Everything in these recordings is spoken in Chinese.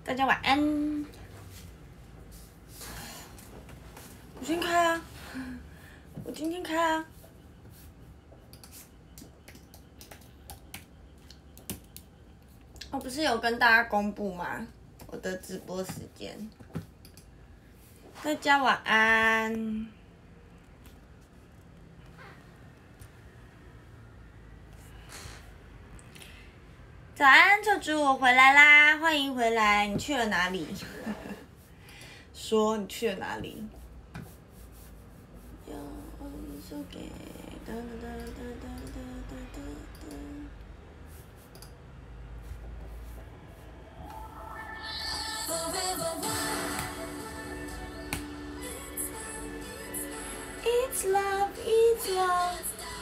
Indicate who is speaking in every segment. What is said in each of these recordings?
Speaker 1: 大家晚安。我先开啊，我今天开啊。我不是有跟大家公布吗？我的直播时间。大家晚安。早安，臭猪，我回来啦！欢迎回来，你去了哪里？说你去了哪里？It's love, it's love。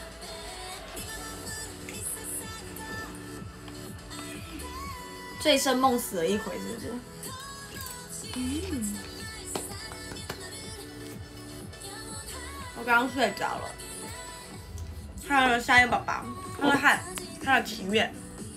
Speaker 1: 醉生梦死了一回，是不是？我刚刚睡着了。还有夏夜宝宝，还有汉，还有祈愿。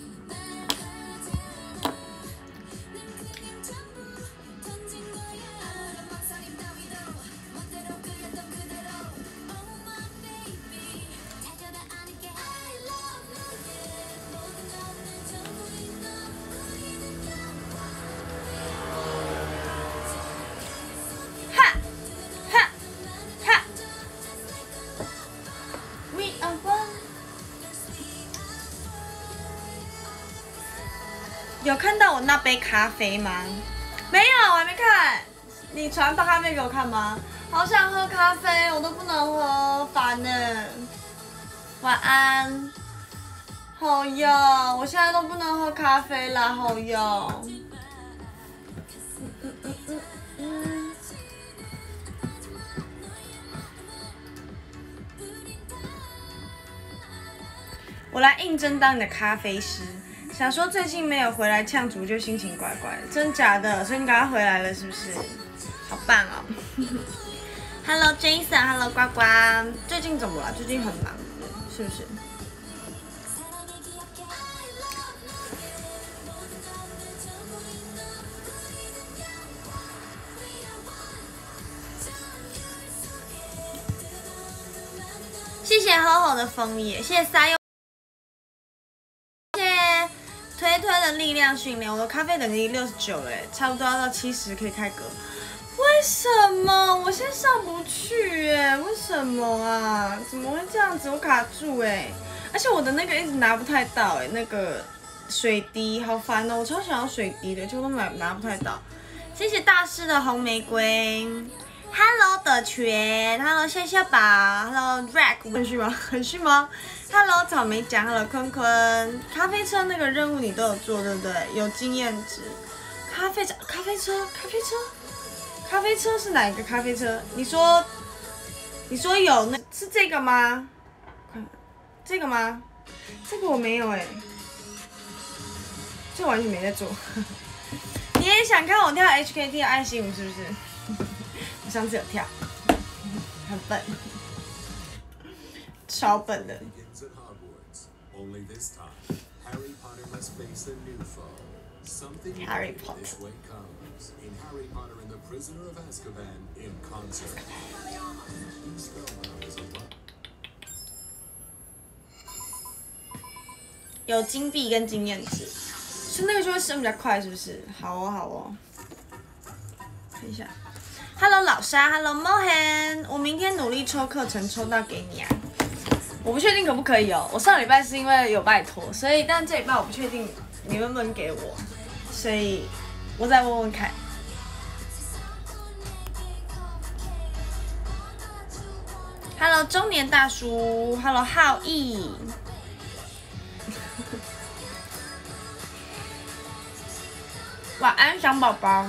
Speaker 1: 有看到我那杯咖啡吗？没有，我还没看。你传咖啡给我看吗？好想喝咖啡，我都不能喝，烦呢。晚安。好哟，我现在都不能喝咖啡啦，好哟。我来应征当你的咖啡师。想说最近没有回来呛足，就心情怪怪的，真假的？所以你赶快回来了是不是？好棒哦！Hello Jason，Hello 呱呱，最近怎么了？最近很忙，是不是？谢谢吼吼的枫叶，谢谢沙优。推的力量训练，我的咖啡等级69了，差不多要到70可以开格。为什么我现在上不去为什么啊？怎么会这样子？我卡住而且我的那个一直拿不太到那个水滴好烦哦，我超想要水滴的，就都拿不太到。谢谢大师的红玫瑰 ，Hello 的全 ，Hello 笑笑宝 ，Hello Rack， 很逊吗？很逊吗？Hello 草莓酱 ，Hello 坤坤，咖啡车那个任务你都有做对不对？有经验值。咖啡车是哪一个咖啡车？你说有那是这个吗？这个吗？这个我没有这完全没在做。你也想看我跳 HKT 的爱心舞是不是？我上次有跳，很笨，超笨的。
Speaker 2: Only this time, Harry Potter must face a new foe. Something
Speaker 1: Harry Potter.
Speaker 2: This way comes in Harry Potter and the Prisoner of Azkaban in concert. Spellbound is a monk.
Speaker 1: 有金币跟经验值，是那个就会升比较快，是不是？好哦。看一下 ，Hello 老沙 ，Hello Mohan， 我明天努力抽课程，抽到给你啊。我不确定可不可以哦，我上礼拜是因为有拜托，所以但这礼拜我不确定你们能不能给我，所以我再问问看。Hello 中年大叔 ，Hello 浩毅，晚安小宝宝。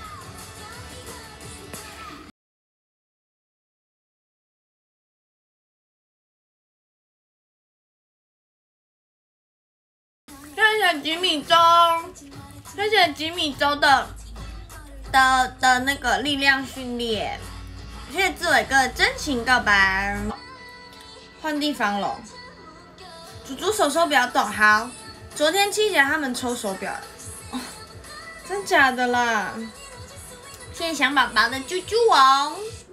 Speaker 1: 谢谢吉米周，谢谢吉米周的那个力量训练，谢谢志伟哥的真情告白。换地方了，猪猪手不要动。好，昨天七姐他们抽手表， 真假的啦？谢谢小宝宝的啾啾王。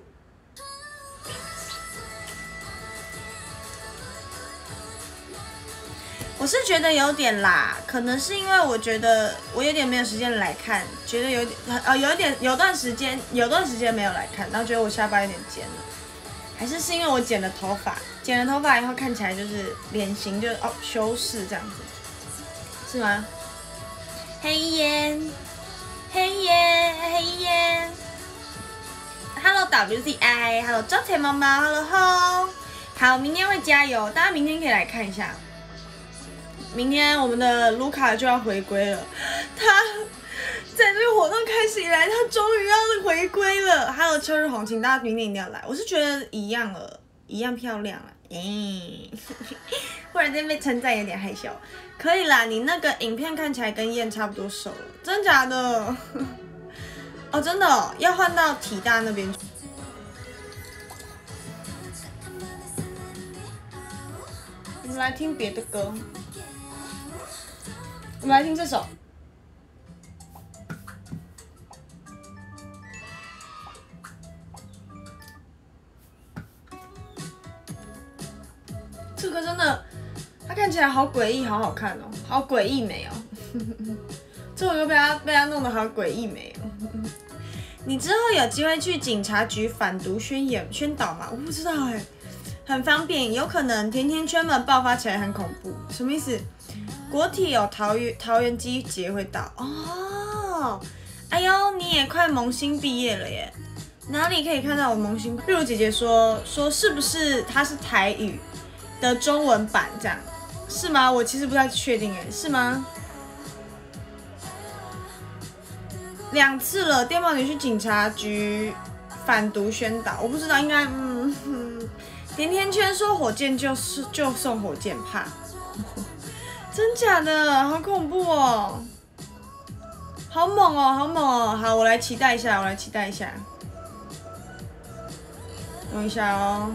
Speaker 1: 我是觉得有点啦，可能是因为我觉得我有点没有时间来看，觉得有段时间没有来看，然后觉得我下巴有点尖了，还是因为我剪了头发以后看起来就是脸型就修饰这样子，是吗？黑烟，Hello WZI，Hello 招财猫猫 ，Hello ho， 好，明天会加油，大家明天可以来看一下。明天我们的卢卡就要回归了，他在这个活动开始以来，他终于要回归了。还有秋日红，请大家明天一定要来。我是觉得一样了，一样漂亮了。忽然间被称赞有点害羞。可以啦，你那个影片看起来跟燕差不多瘦了，真假的？哦，真的哦，要换到体大那边去。我们来听别的歌。我们来听这首。这个真的，它看起来好诡异，好好看哦，好诡异美哦。这首歌被他弄得好诡异美哦。你之后有机会去警察局反毒宣导吗？我不知道哎，很方便，有可能甜甜圈们爆发起来很恐怖，什么意思？国体有桃园机节会到哦。哎呦，你也快萌新毕业了耶！哪里可以看到我萌新？例如姐姐说是不是它是台语的中文版这样？是吗？我其实不太确定哎，是吗？2次了，电报女去警察局反毒宣导，我不知道，应该甜甜圈说火箭就送火箭，怕。真假的，好恐怖哦，好猛哦，好猛哦！好，我来期待一下，等一下哦。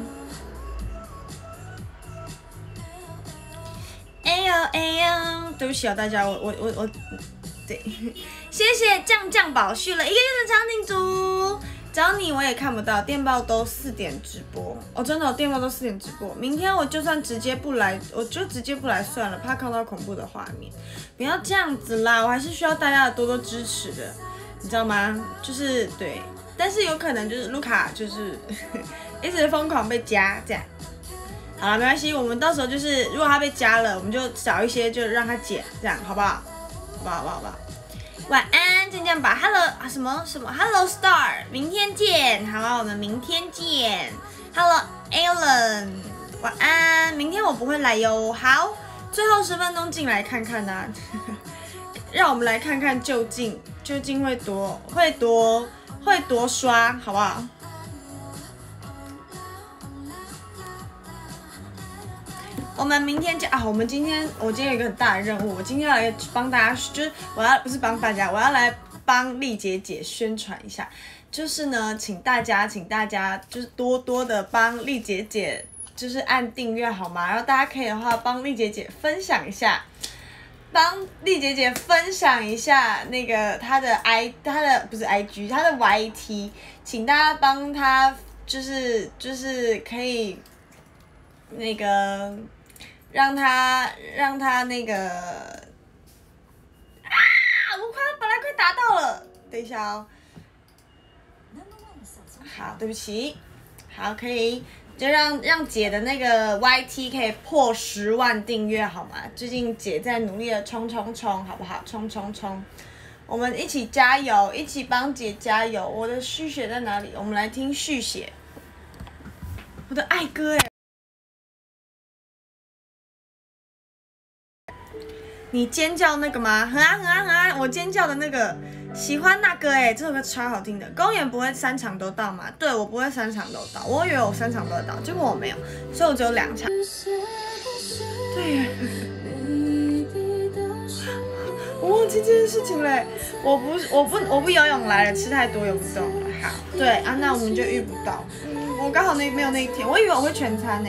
Speaker 1: 哎呦哎呦，对不起啊，大家，我对，谢谢酱宝续了1个月的长顶族。找你我也看不到，电报都4点直播哦，真的，电报都4点直播。明天我就算直接不来，我就直接不来算了，怕看到恐怖的画面。不要这样子啦，我还是需要大家的多多支持的，你知道吗？就是对，但是有可能就是卢卡就是一直疯狂被加这样。好了，没关系，我们到时候就是如果他被加了，我们就找一些就让他减，这样好不好？好不好？晚安，健将宝 ，Hello 啊什么 ，Hello Star， 明天见，好了，我们明天见 ，Hello Alan， 晚安，明天我不会来哟，好，最后10分钟进来看看啊，让我们来看看究竟会多刷，好不好？我们明天见啊！我今天有一个很大的任务，我今天要来帮大家，就是不是帮大家，我要来帮丽姐姐宣传一下，就是呢，请大家就是多多的帮丽姐姐就是按订阅好吗？然后大家可以的话帮丽姐姐分享一下，那个她的不是 IG， 她的 YT， 请大家帮她就是可以那个。让他那个我本来快达到了，等一下哦。好，对不起，好，可以，就让姐的那个 YT 可以破10万订阅好吗？最近姐在努力的冲，好不好？冲！我们一起加油，一起帮姐加油。我的续写在哪里？我们来听续写，我的爱歌哎。你尖叫那个吗？很啊！我尖叫的那个，喜欢那个哎，这首歌超好听的。公演不会3场都到吗？对，我不会3场都到，我以为我3场都会到，结果我没有，所以我只有2场。对，我忘记这件事情嘞。我不游泳来了，吃太多游不动了。好，对啊，那我们就遇不到。我刚好没有那一天，我以为我会全餐呢。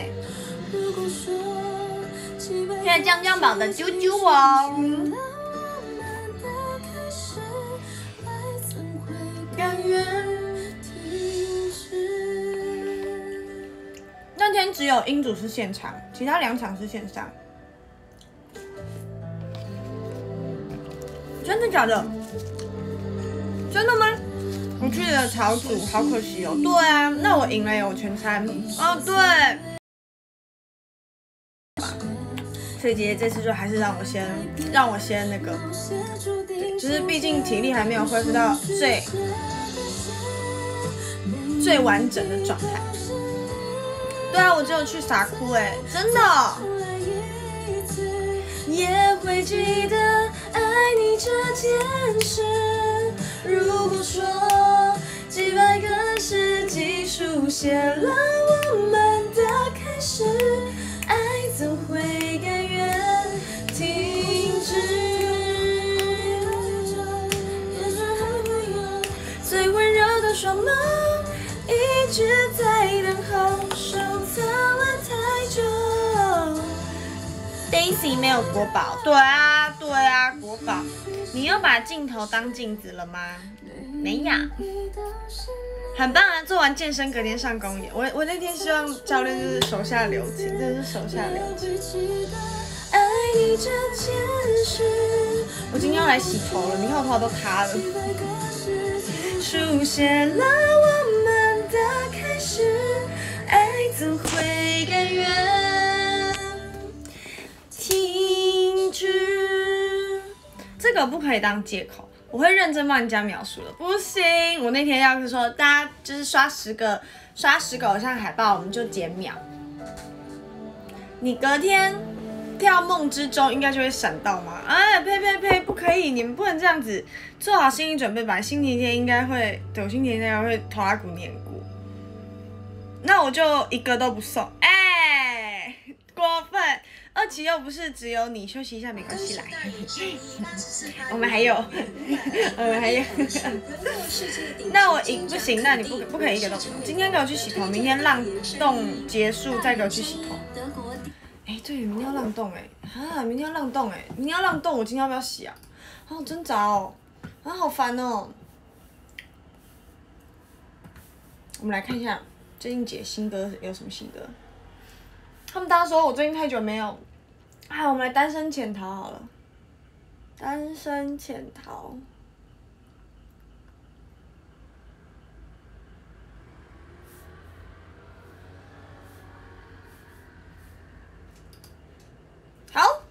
Speaker 1: 谢谢酱酱宝的啾啾王。 甘愿停止。那天只有英组是现场，其他2场是线上。真的假的？真的吗？我去了草组，好可惜哦。对啊，那我赢了耶，我全餐。哦，对。所以姐姐这次就还是让我先那个，对，就是毕竟体力还没有恢复到最完整的状态。对啊，我只有去傻哭哎，真的。也会记得爱你这件事。如果说几百个世纪书写了我们的开始，爱怎会甘愿停止？最温柔的双眸一直在等候，收藏了太久。Daisy 没有国宝，对啊，国宝。你又把镜头当镜子了吗？没有。很棒啊！做完健身隔天上公演，我那天希望教练就是手下留情，真的是手下留情。爱你这件事，我今天要来洗头了，你看我头发都塌了。书写了我们的开始，爱怎会甘愿停止？这个不可以当借口。我会认真帮你加描述的，不行！我那天要是说大家就是刷10个偶像海报，我们就减秒。你隔天跳梦之中应该就会闪到吗？哎，呸，不可以！你们不能这样子，做好心理准备吧。星期天应该会，对，我星期天应该会头拉骨黏骨。那我就一个都不送，哎，过分！2期又不是只有你，休息一下没关系啦。我们还有，那我赢不行，那你不可以一个都不送。今天给我去洗头，明天浪动结束再给我去洗头。哎，对，明天要浪动哎，明天要浪动哎，明天要浪动，我今天要不要洗啊？好挣扎哦，好烦哦。我们来看一下最近姐新歌有什么新歌。他们大家说我最近太久没有，我们来单身潜逃好了。单身潜逃。好。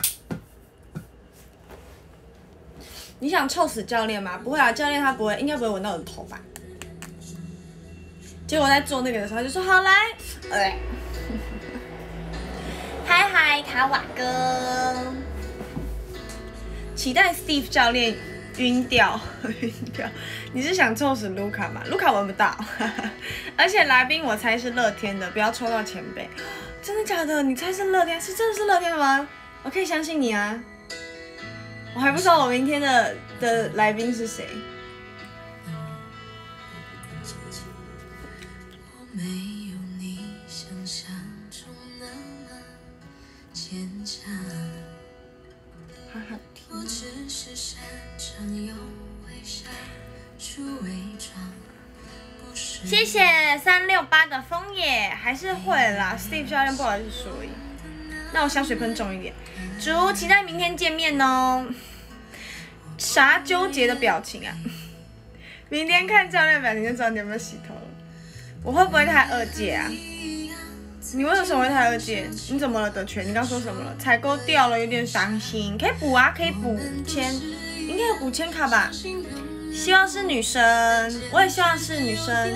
Speaker 1: 你想臭死教练吗？不会啊，教练他应该不会闻到我的头吧？结果我在做那个的时候，他就说好来，嗨，卡瓦哥，期待 Steve 教练晕掉。你是想臭死卢卡吗？卢卡闻不到，而且来宾我猜是乐天的，不要抽到前辈。真的假的？你猜是乐天？是真的是乐天的吗？我可以相信你啊。我还不知道我明天的来宾是谁。谢谢368的枫叶，还是会啦。Steve 教练不好意思说而已。那我香水喷重一点。祝期待明天见面哦。啥纠结的表情啊？明天看教练表情就知道你有没有洗头了。我会不会太2届啊？你为什么会太2届？你怎么了，德全？你刚说什么了？采购掉了，有点伤心。可以补啊，可以补签，应该有补签卡吧？希望是女生，我也希望是女生。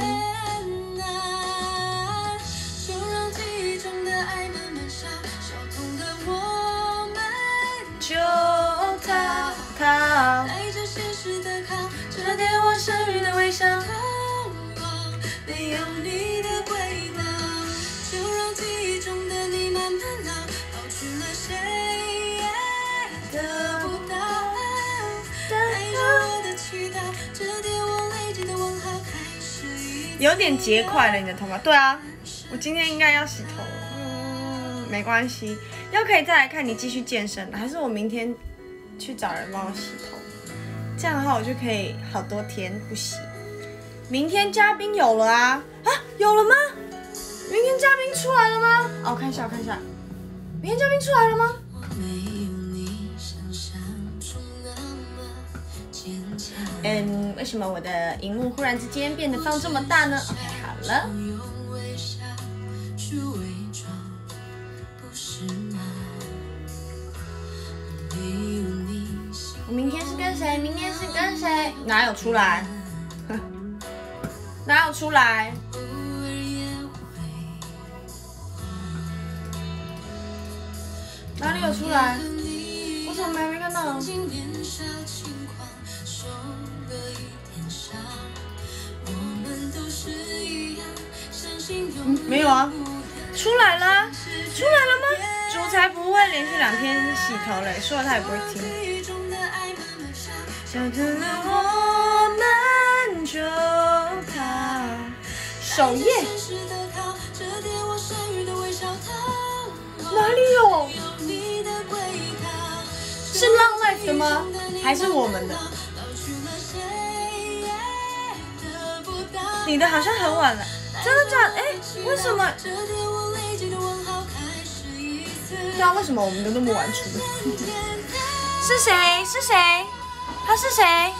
Speaker 1: 就逃，带着现实的靠，这点我生日的微笑，没有你的轨道，就让记忆中的你慢慢老，老去了谁也得不到，带着我的祈祷，这点我累积的问号开始有点结块了，你的头发。对啊，我今天应该要洗头，没关系，要可以再来看你继续健身，还是我明天去找人帮我洗头，这样的话我就可以好多天不洗。 明天嘉宾有了啊？啊，有了吗？明天嘉宾出来了吗？哦，我看一下，我看一下，明天嘉宾出来了吗？为什么我的荧幕忽然之间变得放这么大呢 ？OK， 好了。我明天是跟谁？明天是跟谁？哪有出来？哪有出来？哪里有出来？我怎么还没看到？没有啊，出来了，出来了吗？主才不会连续2天洗头嘞，说了他也不会听。我们就逃。首页哪里有？是Long Life的吗？还是我们的？你的好像很晚了，真的假的？为什么？对啊，为什么我们的那么晚出？是谁？是谁？他是谁？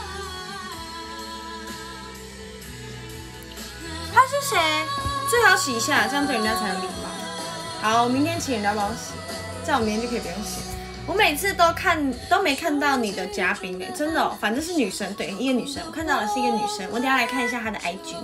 Speaker 1: 他是谁？最好洗一下，这样对人家才有礼貌。好，我明天请人家帮我洗，这样我明天就可以不用洗。我每次都没看到你的嘉宾真的哦，反正是女生，对，一个女生，我看到的是一个女生，我等一下来看一下她的 IG。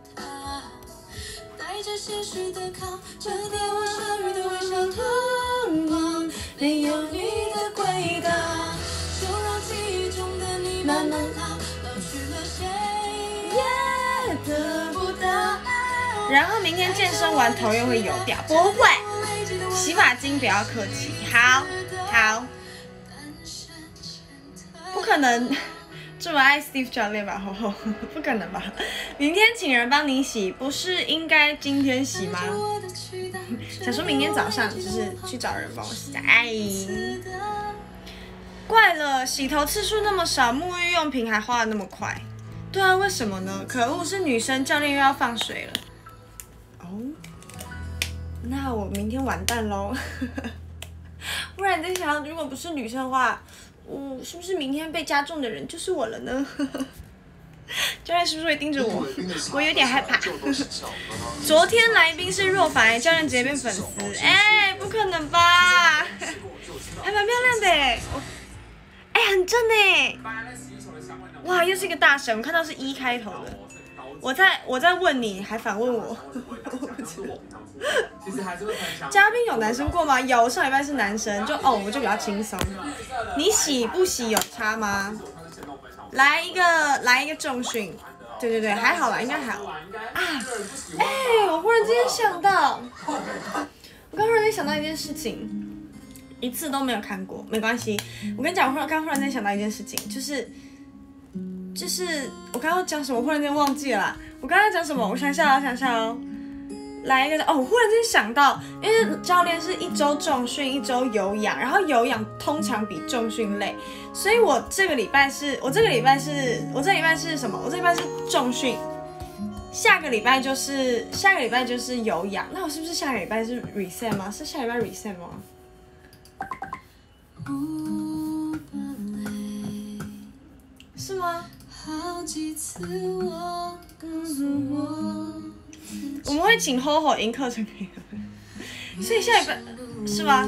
Speaker 1: 没有你的轨道，就让记忆中的你慢慢老，老去了谁也得不到。然后明天健身完头又会油掉，不会，洗发精不要客气，好。不可能这么爱 Steve 教练吧？吼，不可能吧？明天请人帮你洗，不是应该今天洗吗？想说明天早上就是去找人帮我洗。怪了，洗头次数那么少，沐浴用品还花得那么快。对啊，为什么呢？可恶，是女生，教练又要放水了。哦，那我明天完蛋喽。不然在想，如果不是女生的话，是不是明天被加重的人就是我了呢？教练是不是会盯着我？我有点害怕。昨天来宾是若凡，教练直接变粉丝，不可能吧？还蛮漂亮的很正哇，又是一个大神，我看到是1开头的。我在问你，还反问我，嘉宾有男生过吗？有，上礼拜是男生，我就比较轻松。你洗不洗有差吗？来一个重训，对，还好啦，应该还好啊。我忽然之间想到，我刚忽然间想到一件事情，一次都没有看过，没关系。我跟你讲，我刚忽然间想到一件事情，就是我刚刚讲什么，我忽然间忘记了啦。我刚刚讲什么？我想想哦。来一个我忽然间想到，因为教练是1周重训，1周有氧，然后有氧通常比重训累，所以我这个礼拜是什么？我这礼拜是重训，下个礼拜就是有氧。那我是不是下个礼拜是 reset 吗？是下礼拜 reset 吗？是吗？我们会请 HoHo 赢课程给他们，所以下礼拜是吗？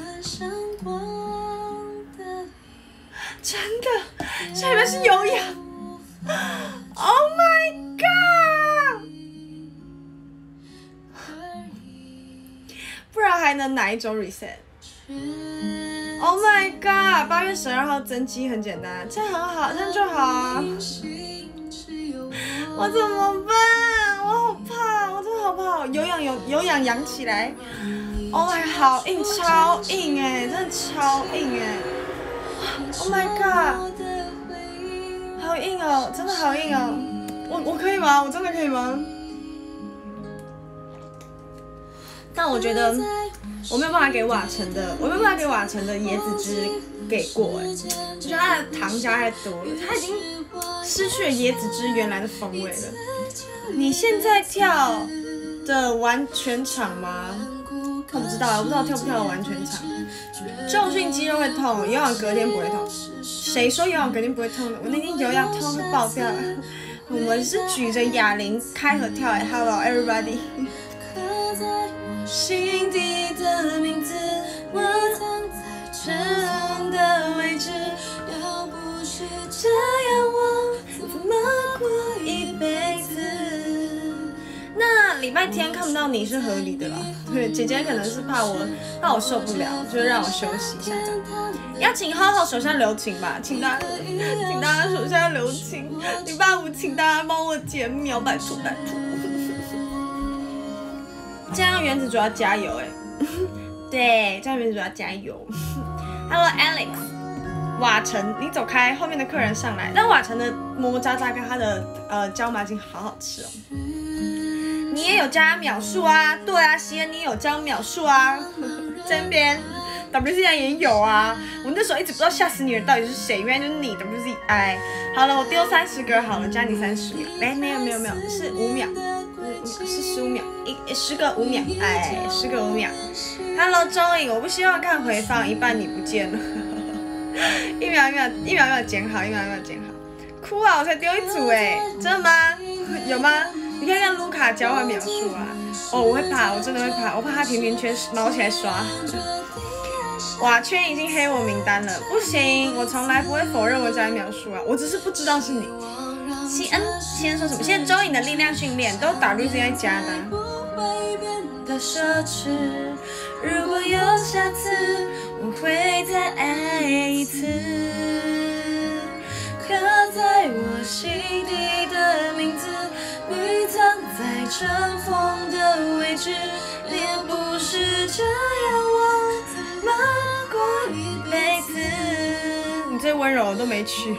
Speaker 1: 真的，下礼拜是有氧。Oh my god！ 不然还能哪一周 reset？Oh my god！ 8月12号增肌很简单，这样很好，这样就好啊。我怎么办？我好怕，我真的好怕。有氧扬起来。Oh my， 好硬，超硬真的超硬Oh my god， 好硬哦，真的好硬哦。我可以吗？我真的可以吗？但我觉得我没有办法给瓦城的椰子汁给过我觉得它的糖加太多了，它已经失去了椰子汁原来的风味了。 你现在跳的完全场吗？我不知道，我不知道跳不跳的完全场。重训肌肉会痛，有氧隔天不会痛。谁说有氧隔天不会痛的？我那天有氧痛会爆掉。我们是举着哑铃开合跳哎 ，Hello everybody。心底的名字，我藏在这的位置。要不是这样，我怎么过一辈子？那礼拜天看不到你是合理的啦。对，姐姐可能是怕我受不了，就让我休息一下这样。要请浩浩手下留情吧，请大家手下留情。礼拜五请大家帮我减秒，拜托拜托。这样原子主要加油哎，对，这样原子主要加油。Hello Alex， 瓦城，你走开，后面的客人上来。但瓦城的么么喳喳跟他的椒麻筋好好吃哦。你也有加秒数啊？对啊，西恩你也有加秒数啊？这边 WCI 也有啊。我那时候一直不知道吓死你的到底是谁，原来就是你 WCI。好了，我丢30个好了，加你30秒。哎，没有，是5秒。是15秒，10个5秒，哎，10个5秒。Hello， 周颖，我不希望看回放，一半你不见了，一秒剪好，哭啊！我才丢一组哎，真的吗？有吗？你看看卢卡交换秒数啊！哦，我会怕，我真的会怕，我怕他甜甜圈毛起来刷。瓦圈已经黑我名单了，不行，我从来不会否认我加秒数啊，我只是不知道是你。西恩说什么？现在周颖的力量训练都WCI 加的。的奢侈，如果有下次，我会再爱一次。刻在我心底的名字，埋藏在尘封的位置。也不是这样，我怎么过一辈子？你最温柔我都没去，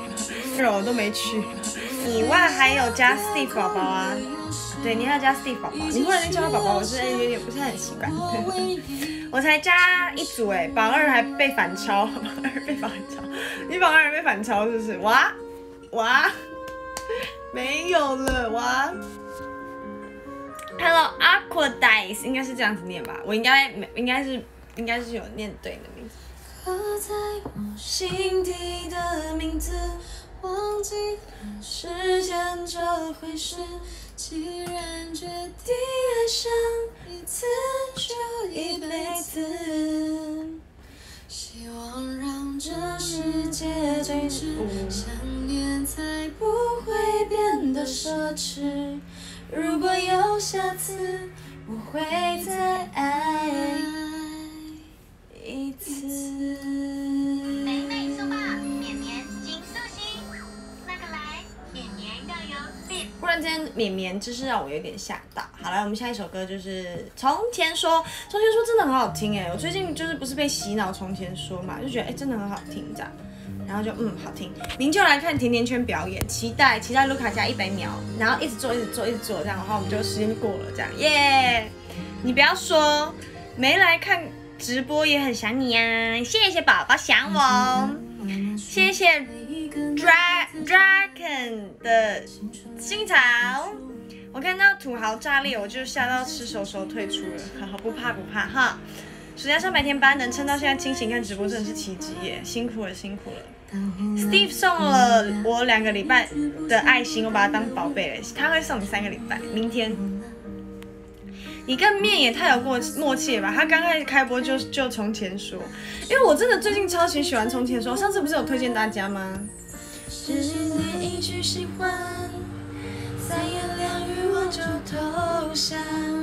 Speaker 1: 以外还有加 Steve 宝宝啊，对，你还要加 Steve 宝宝，你忽然间叫他宝宝，我是有点不是很习惯。我才加一组哎，榜2还被反超，你榜2被反超是不是？哇，没有了哇。Hello Aquadice， 应该是这样子念吧？我应该是有念对你的名字。刻在我心底的名字。忘记了时间这回事，既然决定爱上一次就一辈子，希望让这世界最知，想念才不会变得奢侈。如果有下次，我会再爱一次。
Speaker 3: 美美说吧，绵绵金素心，那个来，绵绵要有脸。
Speaker 1: 忽然间绵绵就是让我有点吓到。好了，我们下一首歌就是从前说，从前说真的很好听哎，我最近就是不是被洗脑从前说嘛，就觉得真的很好听这样，然后就好听。您就来看甜甜圈表演，期待卢卡加100秒，然后一直做这样的话，我们就时间过了这样耶。你不要说没来看直播也很想你啊，谢谢宝宝想我，谢谢 Dragon 的新草。我看到土豪炸裂，我就吓到吃手退出了，好不怕哈。暑假上白天班能撑到现在清醒看直播真的是奇迹耶，辛苦了。Steve 送了我2个礼拜的爱心，我把它当宝贝了，他会送你3个礼拜，明天。你跟面也太有默契了吧？他刚开始开播就从前说，因为我真的最近超级喜欢从前说，上次不是有推荐大家吗？只念一句喜欢，3言2语我就投降。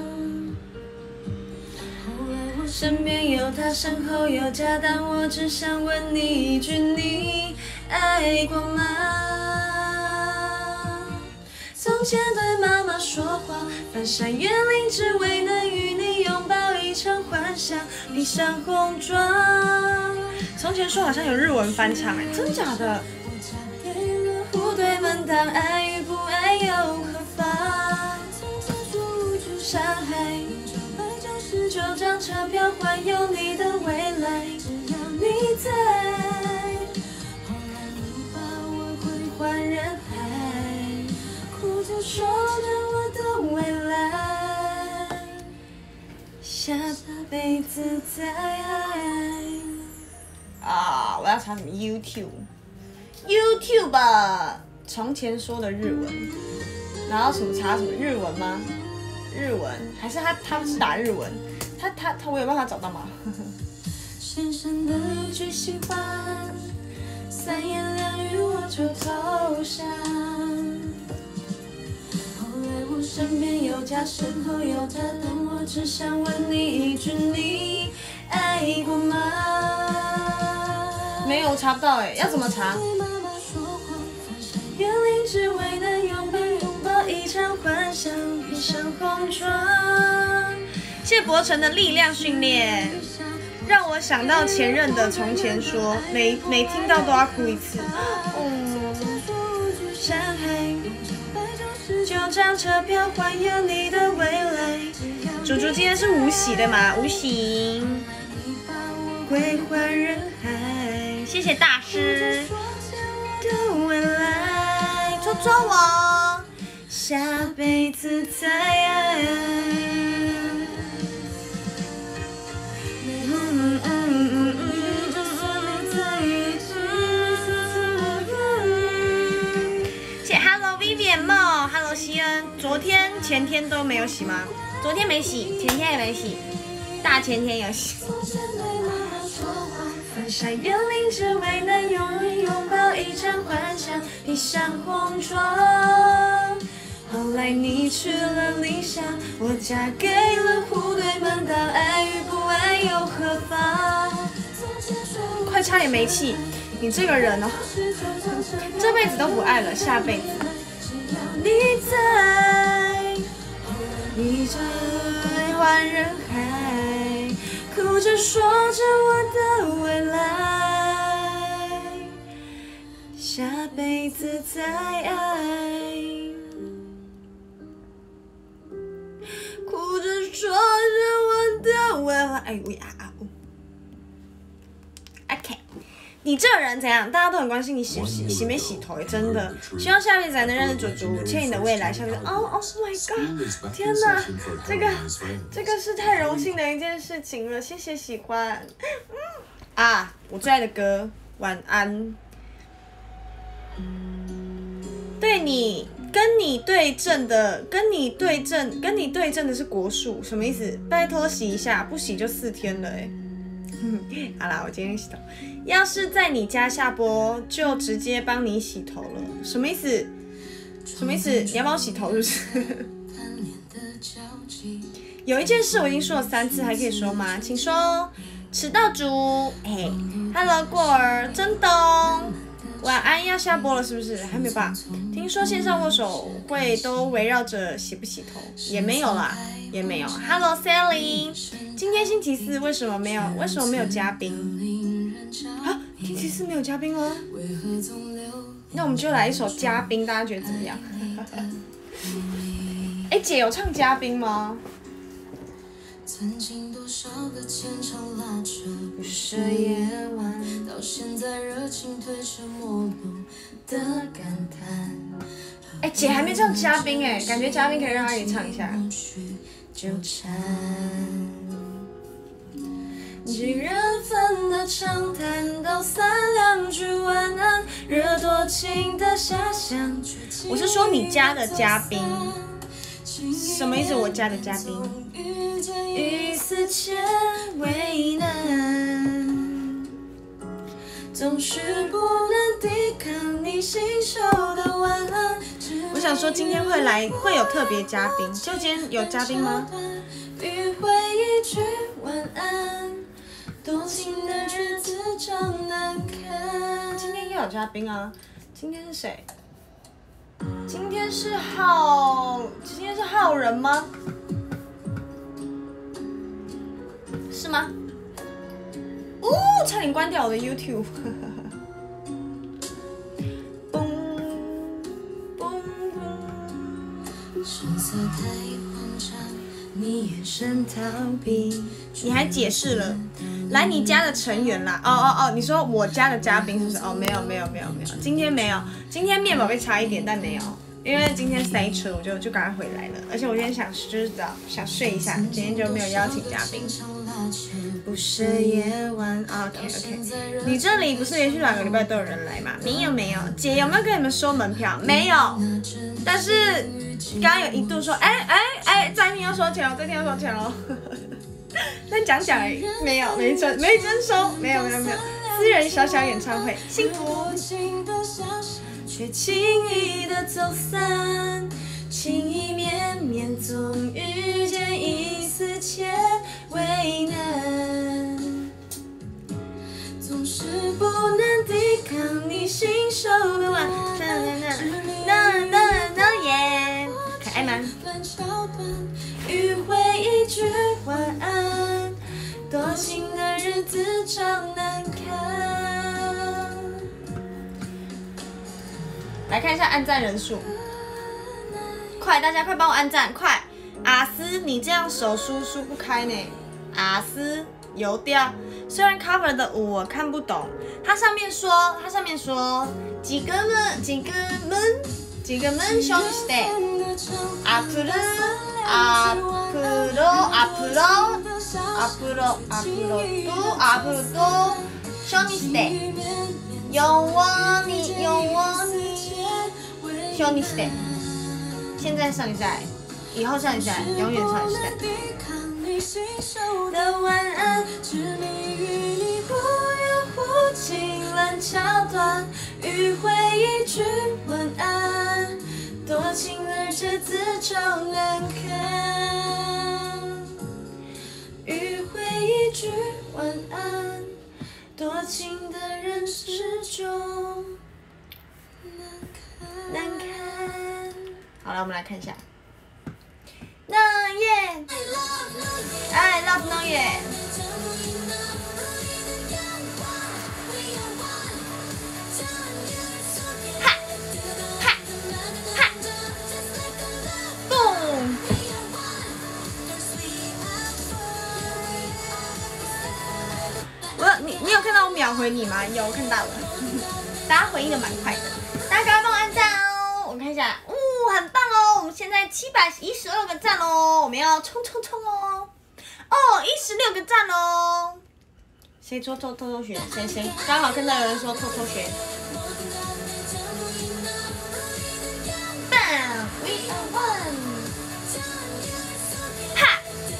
Speaker 1: 身边有他，身后有家，但我只想问你一句：你爱过吗？从前对妈妈说谎，翻山越岭只为能与你拥抱一场幻想，披上红妆。从前说好像有日文翻唱哎，真假的？户对门当，爱与不爱又何妨？从前说无惧伤害。9张车票环游你的未来，只要你在。后来你把我归还人海，哭着说着自在。啊，我要查什么 YouTube 吧，从前说的日文，然后什么查什么日文吗？日文还是他是打日文？他我有办法找到吗？深深的一句喜欢，三言两语我就投降。后来我身边有家，身后有他，但我只想问你一句：你爱过吗？没有，查不到哎，要怎么查？园林只为能拥抱一场幻想，披上红妆。谢伯承的力量训练，让我想到前任的从前说，每听到都要哭一次。山海，就张车票环游你的未来。猪猪今天是无喜对吗？无喜，归还人海。谢谢大师的未来，捉捉我，下辈子再爱。谢 Hello Vivian 梦 ，Hello 西恩，昨天前天都没有洗吗？昨天没洗，前天也没洗，大前天有洗。翻山越岭只为能拥抱一场幻想，披上红妆。后来你去了理想，我嫁给了户对门当，爱与不爱又何妨？快差点没气，你这个人哦，这辈子都不爱了，下辈子。你在，你在换人海，哭着说着我的未来，下辈子再爱。哭着说着我的未来，哎喂啊啊呜 ！OK， 你这人怎样？大家都很关心你洗没洗头，真的。希望下辈子还能认识猪猪，牵你的未来。下辈子，Oh my god！ 天哪，这个是太荣幸的一件事情了，谢谢喜欢。啊，我最爱的歌，晚安。对你。跟你对阵的是国术，什么意思？拜托洗一下，不洗就4天了哎。好啦，我今天洗头。要是在你家下播，就直接帮你洗头了，什么意思？什么意思？你要帮我洗头是不是？有一件事我已经说了3次，还可以说吗？请说。迟到族，嘿 ，Hello 过儿，真东。晚安，要下播了是不是？还没吧？听说线上握手会都围绕着洗不洗头，也没有啦，也没有。Hello Sally， 今天星期4为什么没有嘉宾？啊，星期4没有嘉宾吗？那我们就来一首《嘉宾》，大家觉得怎么样？哎，姐有唱嘉宾吗？曾经多少个牵肠拉扯不舍夜晚，到现在热情褪成陌路的感叹。哎，姐还没唱嘉宾哎，感觉嘉宾可以让她也唱一下。纠缠，几人份的长谈，道3-2句晚安，惹多情的遐想。我是说你家的嘉宾。什么意思？我家的嘉宾。与思前为难，总是不能抵抗你信手的晚安。我想说今天会有特别嘉宾，就今天有嘉宾吗？迂回一句晚安，多情的日子真难看。今天又有嘉宾啊！今天是谁？今天是浩人吗？是吗？差点关掉我的 YouTube。嘣嘣嘣！神色太慌张，你眼神逃避。你还解释了，来你家的成员啦。哦，你说我家的嘉宾是不是？哦，没有，今天没有，今天面包被差一点，但没有。 因为今天塞车，我就赶快回来了。而且我今天想想睡一下，今天就没有邀请嘉宾。不是夜晚 ，OK， 你这里不是连续2个礼拜都有人来吗？没有，姐有没有跟你们收门票？没有，但是刚刚有一度说，暂停要收钱哦，暂停要收钱哦。但讲而已，没征收，没有，私人小演唱会，幸福。却轻易的走散，情意绵绵，总遇见一丝牵为难，总是不能抵抗你信手的挽耶，可爱吗？迂回一句晚安，多情的日子常难看。来看一下按赞人数，快，大家快帮我按赞，快！阿斯，你这样手输不开呢。阿斯游掉，虽然 cover 的舞我看不懂，它上面说几个们兄弟앞으로兄弟有我你兄弟时代，现在少女时代，以后少女时代，永远少女时代。的晚安，执迷于你忽远忽近烂桥段，迂回一句晚安，多情的日子超难看。迂回一句晚安，多情的人之中。难看。好了，我们来看一下。那耶，I love 那耶。哈，哈，哈，嘣！你有看到我秒回你吗？有，看到了。大家回应的蛮快的。大家赶快帮我按赞哦！我看一下，很棒哦！我们现在712个赞喽，我们要冲哦！16个赞喽！谁说偷学？谁？刚好看到有人说偷学。Bam! We are one! 哈！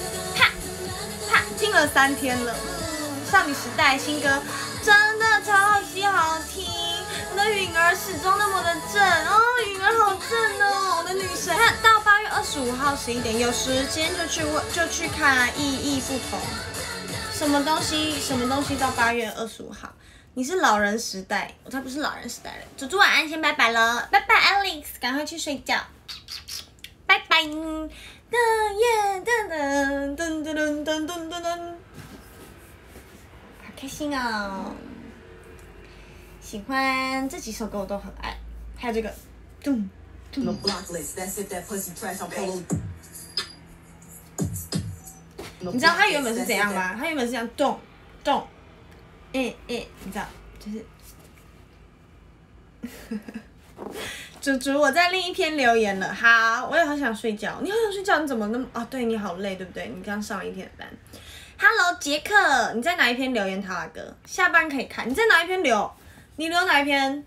Speaker 1: 听了3天了，少女时代新歌真的超级好听。我的允儿始终那么的正哦，允儿好正哦，我的女神。到8月25号11点，有时间就去看意义不同。什么东西到8月25号？你是老人时代，我才不是老人时代了。猪猪晚安，先拜拜了，拜拜 Alex， 赶快去睡觉，拜拜。好开心哦。喜欢这几首歌我都很爱，还有这个，你知道它原本是怎样吗？它原本是这样动，你知道，就是，我在另一篇留言了。好，我也好想睡觉。你好想睡觉，你怎么那么啊？对你好累，对不对？你刚上了1天的班。Hello， 杰克，你在哪一篇留言？他的歌下班可以看。你在哪一篇留？你留哪一篇？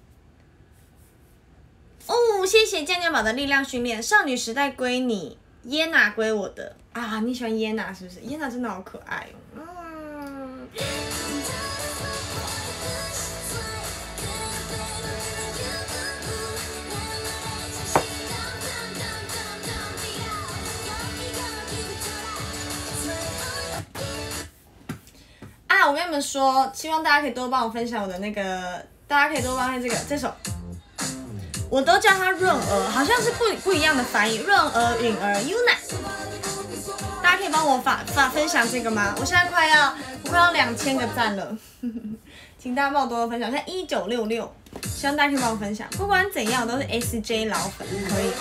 Speaker 1: 哦，谢谢酱酱宝的力量训练。少女时代归你，耶娜归我的啊！你喜欢耶娜是不是？耶娜真的好可爱哦。我跟你们说，希望大家可以多帮我分享我的那个，大家可以多帮我看这首，我都叫它润儿，好像是不一样的翻译，润儿、允儿、Yuna， 大家可以帮我分享这个吗？我现在快要2000个赞了，请大家帮我多多分享，现在1966，希望大家可以帮我分享，不管怎样我都是 SJ 老粉，可以。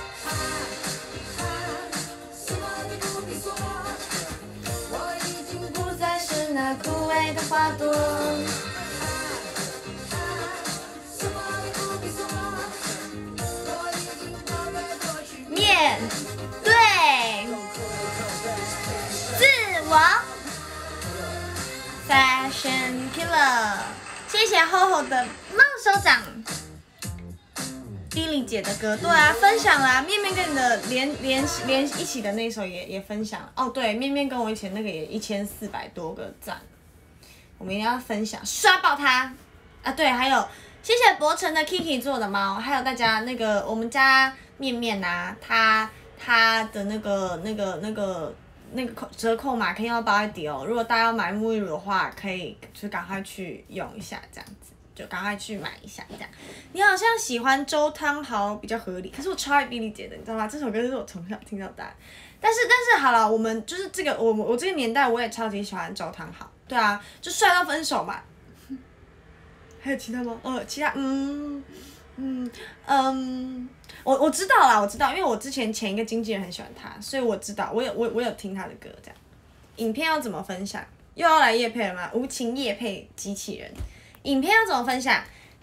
Speaker 1: 那枯萎的花朵， 点，对，自我 Fashion Killer， 谢谢厚厚的猫手掌。Billy 姐的歌，对啊，分享啦，面面跟你的连一起的那一首也分享了哦，对，面面跟我以前那个也1400多个赞，我们一定要分享，刷爆它啊！对，还有谢谢博成的 Kiki 做的猫，还有大家那个我们家面面啊，他的那个折扣码可以用到8底哦，如果大家要买沐浴乳的话，可以就赶快去用一下这样子。就赶快去买一下，这样。你好像喜欢周汤豪比较合理，可是我超爱 Billy 姐的，你知道吗？这首歌是我从小听到大。但是好了，我们就是这个我这个年代我也超级喜欢周汤豪，对啊，就帅到分手嘛。还有其他吗？其他我知道啦，我知道，因为我之前一个经纪人很喜欢他，所以我知道，我有听他的歌这样。影片要怎么分享？又要来业配了吗？无情业配机器人。影片要怎么分享？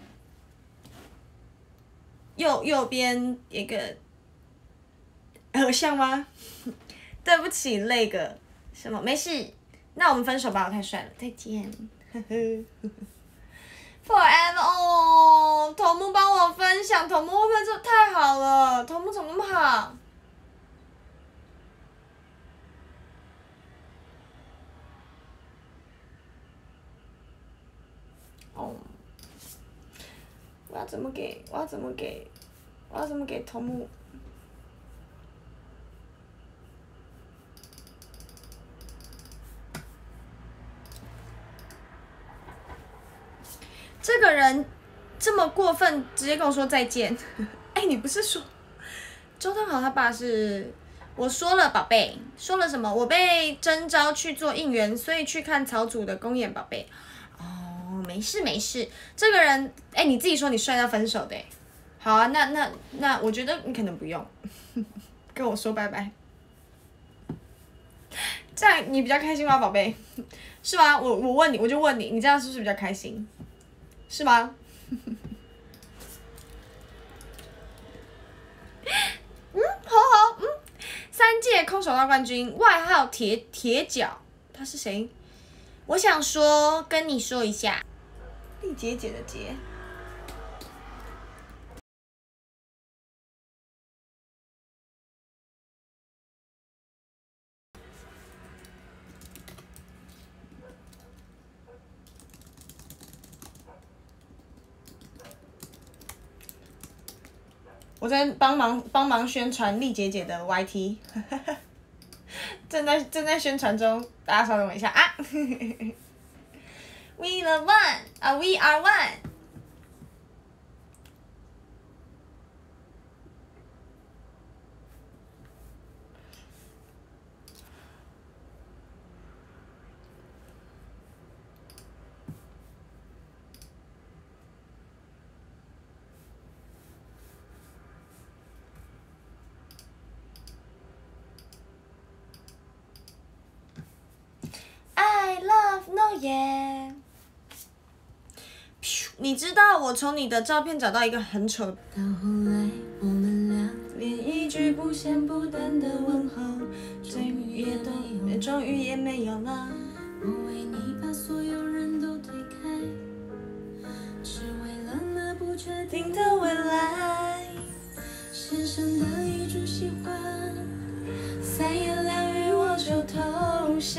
Speaker 1: 右边一个合像吗？对不起，那个什么没事，那我们分手吧，我太帅了，再见。Forever 哦，头目帮我分享，头目会不会这太好了？头目怎么那么好？哦。我要怎么给头目？这个人这么过分，直接跟我说再见。哎，你不是说周汤豪他爸是？我说了，宝贝，说了什么？我被征召去做应援，所以去看草组的公演，宝贝。没事，这个人，你自己说你帅到分手的，好啊，那我觉得你可能不用跟我说拜拜，这样你比较开心吗，宝贝？是吗？我问你，我就问你，你这样是不是比较开心？是吗？好，3届空手道冠军，外号铁脚，他是谁？我想跟你说一下。丽姐姐的姐，我在帮忙宣传丽姐姐的 YT， 正在宣传中，大家稍等我一下啊。We are one 啊 ，We are one。I love no yeah。你知道我从你的照片找到一个很丑的。到后来我们俩连一句不咸不淡的问候，终于也没有了。我为你把所有人都推开，只为了那不确定的未来。深深的一句喜欢，三言两语我就投降。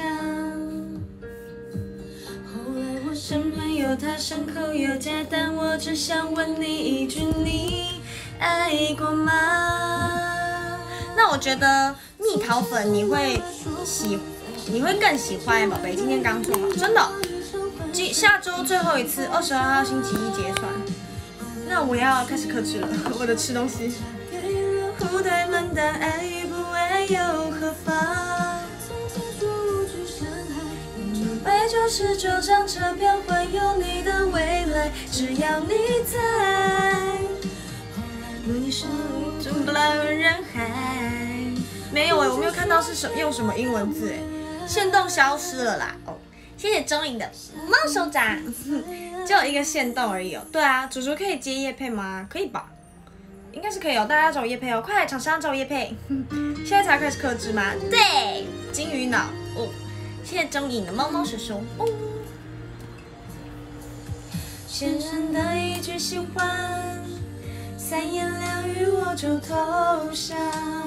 Speaker 1: 身旁有他，身后有家，但我只想问你一句：你爱过吗？那我觉得蜜桃粉你会更喜欢，宝贝。今天刚做好，真的。下周最后一次，22号星期一结算。那我要开始克制了，我的吃东西。互对门的爱与不爱又何妨？99张车票环游你的未来，只要你在。你是进不来人海。没有我没有看到是用什么英文字限动消失了啦。哦，谢谢钟颖的猫手掌，就有一个限动而已哦。对啊，主厨可以接业配吗？可以吧？ 应该是可以哦，大家找我业配哦，快，厂商找我业配。现在才开始克制吗？对，金鱼脑哦，谢谢中影的猫猫叔叔哦。先生的一句喜欢，三言两语我就投降。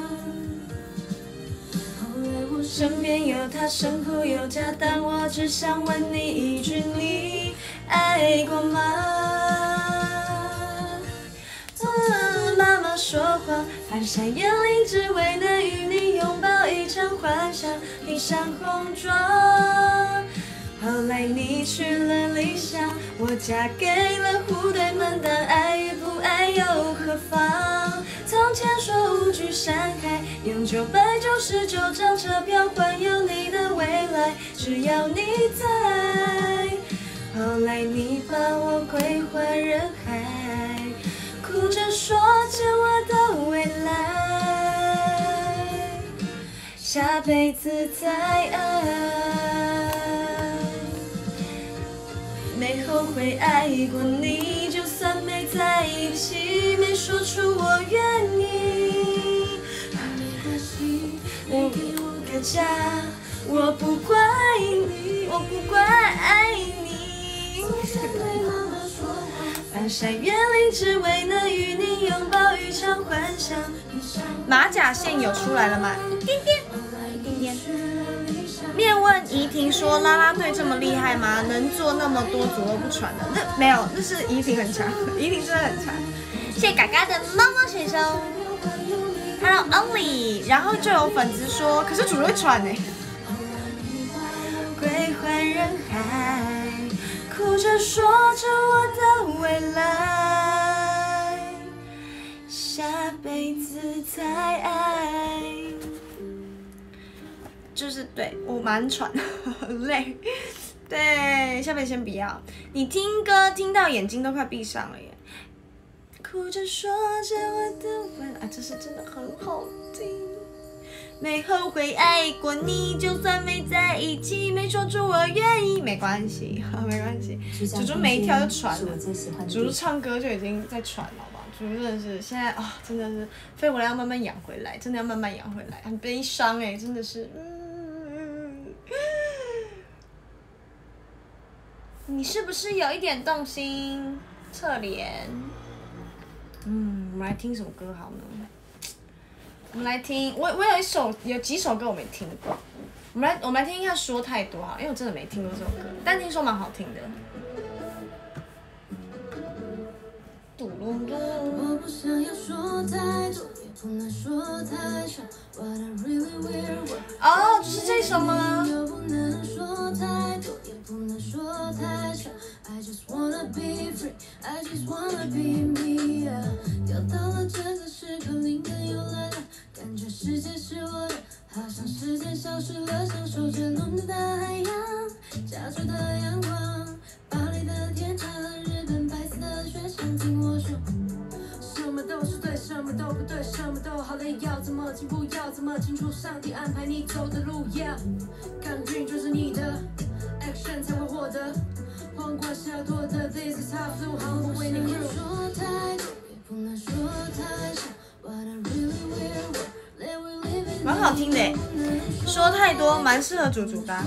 Speaker 1: 后来我身边有他，身后有家，但我只想问你一句：你爱过吗？妈妈说谎，翻山越岭，只为能与你拥抱一场幻想，披上红妆。后来你去了理想，我嫁给了户对门当，爱与不爱又何妨？从前说无惧山海，用999张车票环游你的未来，只要你在。后来你把我归还人海，哭着说着我的未来，下辈子再爱。没后悔爱过你，就算没在一起，没说出我愿意。没关系，你给我个家，我不怪你，我不怪爱你。翻山越岭，只为能与你拥抱一场幻想。马甲线有出来了吗？一点点，一点点。面问怡婷说：“啦啦队这么厉害吗？能做那么多左右不传的？”那没有，那是怡婷很强，怡婷真的很强。谢谢嘎嘎的猫猫学生 ，Hello Only。然后就有粉丝说：“可是主会传呢。”归还人海，哭着说着我的未来，下辈子再爱。就是对我蛮喘，很累。对，下辈子先不要。你听歌听到眼睛都快闭上了耶。哭着说着我的未来，这是真的很好听。没后悔爱过你，就算没在一起，没说出我愿意，没关系，没关系。祖祖每一条就传了，祖祖唱歌就已经在传了，好不好？祖祖真的是现在啊、真的是飞回来要慢慢养回来，真的要慢慢养回来，很悲伤哎，真的是。你是不是有一点动心？侧脸。我们来听什么歌好呢？我们来听，我有几首歌我没听过，我们来听一下说太多哈，因为我真的没听过这首歌，但听说蛮好听的。嘟噜噜。我不想要说太多，也不能说太少。哦，就是这首吗？不能说太多，也不能说太少。I just wanna be free, I just wanna be me. 又到了这个时刻，灵感又来了，感觉世界是我的，好像时间消失了，享受着浓浓的海洋，加州的阳光，巴黎的天堂，日本白色的雪场，听我说。什么都是对，什么都不对，什么都好累，要怎么进步，要怎么清楚上帝安排你走的路 ，Yeah， 看 dream 就是你的 ，action 才会获得，皇冠是要夺得 ，This is how to 航母为你 crew。说太多，也不能说太少 ，What I really will，蛮好听的，说太多蛮适合祖祖的。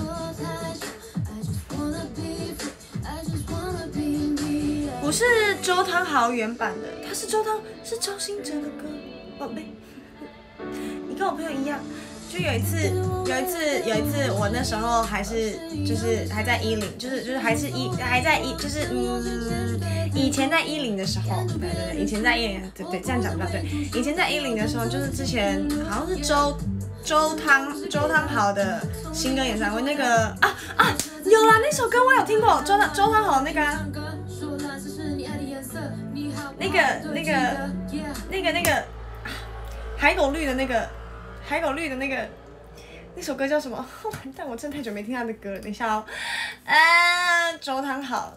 Speaker 1: 不是周汤豪原版的，他是周兴哲的歌，宝贝。你跟我朋友一样，就有一次，我那时候还是就是还在10，就是还在就是以前在10的时候，对，以前在10，对，这样讲比较对。以前在10的时候，就是之前好像是周汤豪的新歌演唱会，那个有啦，那首歌我有听过，周汤豪那个那个海狗绿的那个那首歌叫什么？完蛋，我真的太久没听他的歌了。等一下哦，周汤豪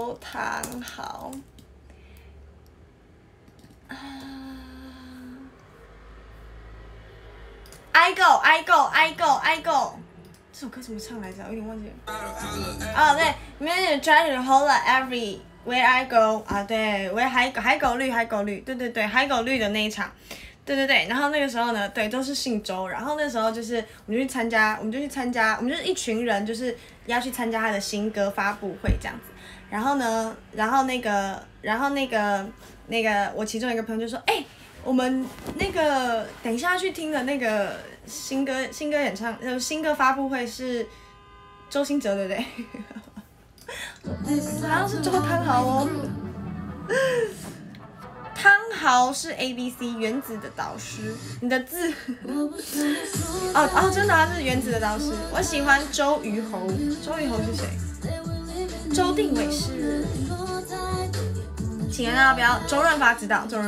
Speaker 1: I go，这首歌怎么唱来着？我有点忘记了。哦，对，没有 try to hold every Where I Go 啊，对，海狗绿，对对对，海狗绿的那一场，对对对，然后那个时候呢，对，都是姓周，然后那时候就是我们就就是一群人，就是要去参加他的新歌发布会这样子，然后呢，然后那个我其中一个朋友就说，我们那个等一下要去听的那个新歌演唱，新歌发布会是周兴哲，对不对？好像是周汤豪哦。汤豪是 ABC 原子的导师，你的字真的他是原子的导师。我喜欢周瑜侯，周瑜侯是谁？周定伟是，请问要不要？周润发知道，对，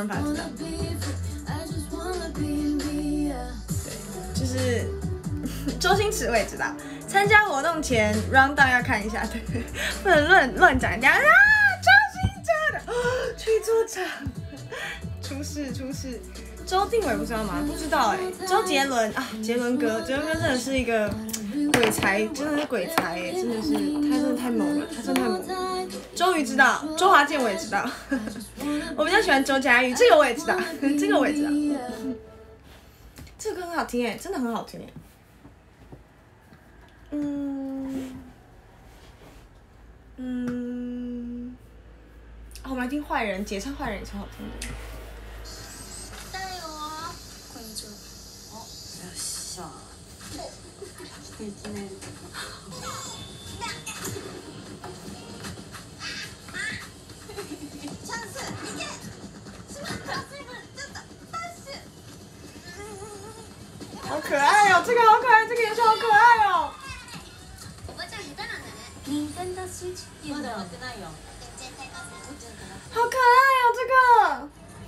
Speaker 1: 就是周星驰我也知道。参加活动前 round down 要看一下，对，不能乱讲人家啊，周星哲的去做场。出事！周定伟不知道吗？不知道周杰伦啊，杰伦哥真的是一个鬼才，真的是鬼才真的是他真的太猛了，周瑜知道，周华健我也知道，我比较喜欢周佳玉，这个我也知道，这个歌很好听真的很好听我们来听坏人，解唱坏人也超好听的。
Speaker 3: 加油哦！こんにちは。
Speaker 4: よっしゃ。いきなり。
Speaker 3: チャンス，いけ！しまった，水分，ちょっとダッシュ。
Speaker 1: 好可爱哦，这个好可爱，这个元素好可爱哦。
Speaker 3: おばちゃん下手なんだね。
Speaker 4: 任天堂スイッチまだ持ってないよ。
Speaker 1: 好可爱哦，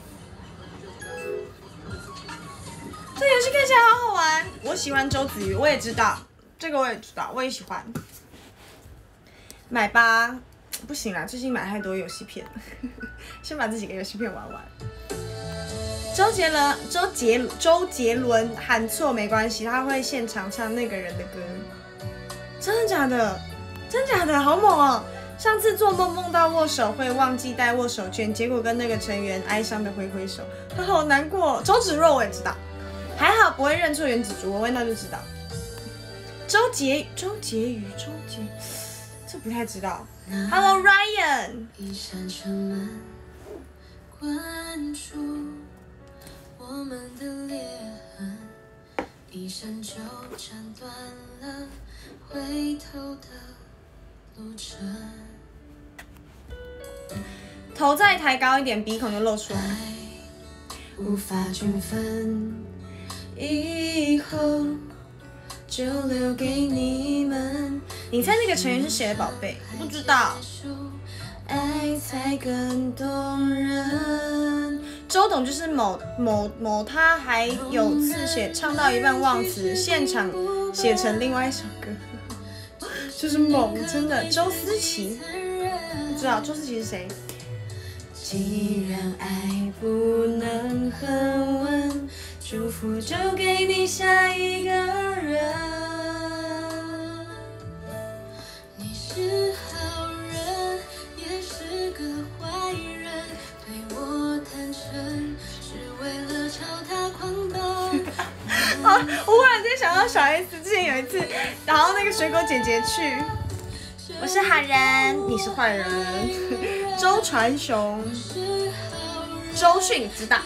Speaker 1: 这个游戏看起来好好玩。我喜欢周子瑜，我也知道，这个我也知道，我也喜欢。买吧，不行啦，最近买太多游戏片了，先把这几个游戏片玩完。周杰伦喊错没关系，他会现场唱那个人的歌。真的假的？真假的？好猛哦！上次做梦梦到握手会忘记带握手券，结果跟那个成员哀伤的挥手，他好难过。周芷若我也知道，还好不会认错原子竹，我问到就知道。周杰瑜，这不太知道。Hello Ryan。
Speaker 4: 一扇城门关住我们的裂痕，一声就斩断了回头的路程。
Speaker 1: 头再抬高一点，鼻孔就露出来。
Speaker 4: 无法均分，以后就留给你们。
Speaker 1: 你猜那个成员是谁的宝贝？不知道。
Speaker 4: 爱才更动人。
Speaker 1: 周董就是某，他还有次唱到一半忘词，现场写成另外一首歌，就是猛，真的。周思琪，不知道周思琪是谁？
Speaker 4: 既然爱不能恒温，祝福就给你下一个人。你是好人，也是个坏人，对我坦诚，只为了朝他狂奔。
Speaker 1: 我忽然间想到小 S 之前有一次，然后那个水果姐姐去，我是好人，你是坏人。周传雄，周迅知道。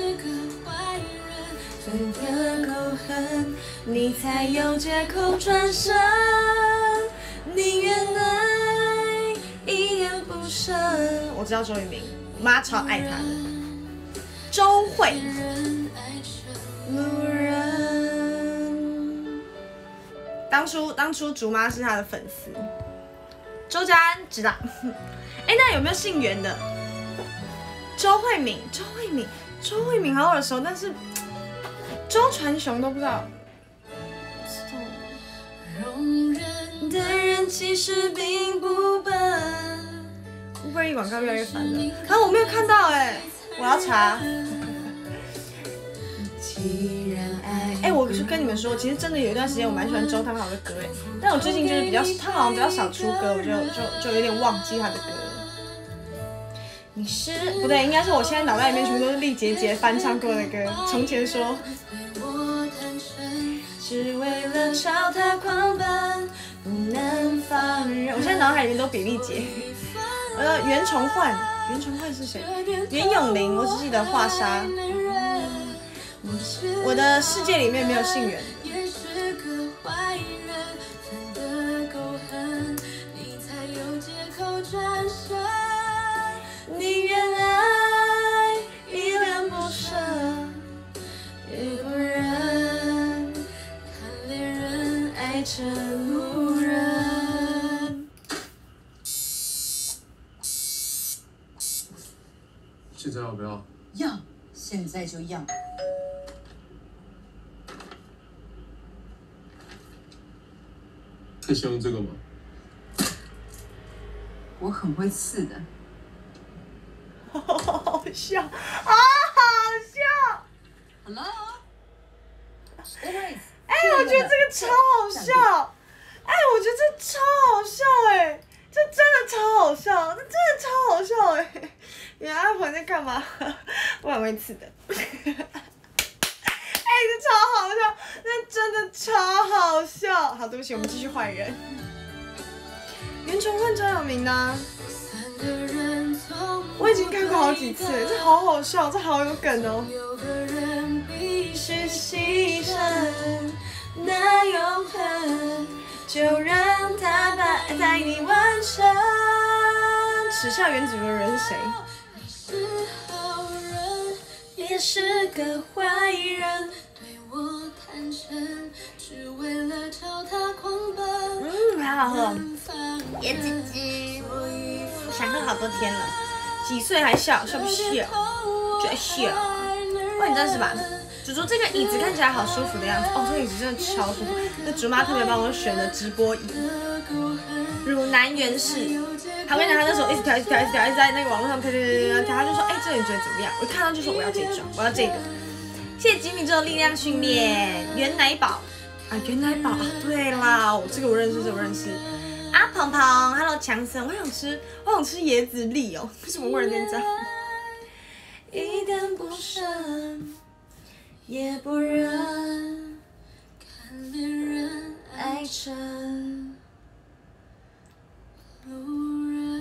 Speaker 4: 分个口恨，你才有借口转身，宁愿爱一言不深。
Speaker 1: 我知道周渝民，我妈超爱他的。周慧，
Speaker 4: 路人。
Speaker 1: 当初竹妈是他的粉丝。周家安知道。那有没有姓袁的？周慧敏好耳熟，但是周传雄都不知道。
Speaker 4: 容忍的人其实并不笨。
Speaker 1: Uber Eats 广告越来越烦了，我没有看到我要查。我是跟你们说，其实真的有一段时间我蛮喜欢周汤豪的歌但我最近就是他好像比较少出歌，我就有点忘记他的歌了。 你是不对，应该是我现在脑袋里面全部都是丽姐姐翻唱过的歌。从前说，只为了朝他狂奔，不能放任。我现在脑海里面都比丽姐。袁崇焕，袁崇焕是谁？袁咏琳，我只记得华莎。我的世界里面没有姓袁。宁愿爱依恋不舍，也不忍看恋人爱成路人。
Speaker 2: 现在要不要？
Speaker 5: 要，现在就要。
Speaker 2: 他先用这个吗？
Speaker 5: 我很会刺的。
Speaker 1: 好笑，好笑
Speaker 5: Hello。
Speaker 1: 哎，我觉得这个超好笑。哎，我觉得这超好笑哎，这真的超好笑，这真的超好笑哎。原来阿婆在干嘛？我很会刺的。哎，这超好笑，这真的超好笑。好，对不起，我们继续换人。袁崇焕超有名的啊。我已经看过好几次，这好好笑，这好有梗哦。有个人必须牺牲那永恒，就让他带你完成。耻笑原主的人是谁？你是好人，也是个坏人，对我坦诚，只为了朝他狂奔。好好喝。椰子汁，想喝好多天了。几岁还笑，笑不笑？就爱笑。哇，你知道是吧？主厨这个椅子看起来好舒服的样子哦，这个椅子真的超舒服。那竹妈特别帮我选的直播椅，汝南原氏。他跟你讲，他那时候一直调，一直在那个网络上调，他就说，哎，这个你觉得怎么样？我一看到就说我要这种，我要这个。谢谢吉米做的力量训练，原奶宝啊，原奶宝啊，对啦，这个我认识，这个我认识。啊，鹏鹏 ，Hello， 强森，我想吃椰子粒哦，为什么忽然间这样？一点不舍，也不忍看恋人爱成路人。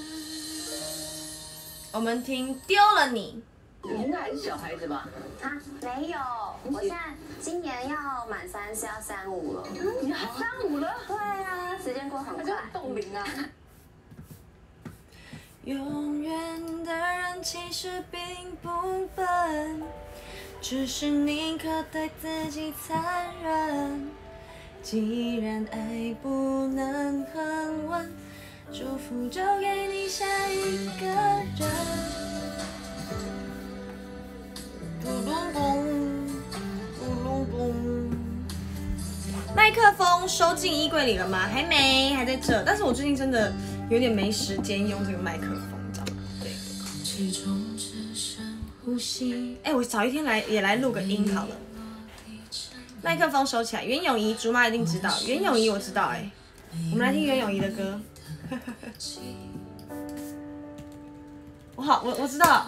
Speaker 1: 我们听丢了你。
Speaker 5: 你应该还是小孩子吧？
Speaker 6: 啊，没有，我现在今年要满30，要35了。
Speaker 5: 你还35了？
Speaker 6: 对啊，时间过很快。
Speaker 5: 冻龄啊！
Speaker 1: 永远的人其实并不笨，只是宁可对自己残忍。既然爱不能很稳，祝福就给你下一个人。咕隆咚，咕隆咚。麦克风收进衣柜里了吗？还没，还在这。但是我最近真的有点没时间用这个麦克风，你知道吗？对。呼吸。哎，我早一天也来录个音好了。麦克风收起来。袁咏仪，竹妈一定知道。袁咏仪我知道哎，我们来听袁咏仪的歌。我知道。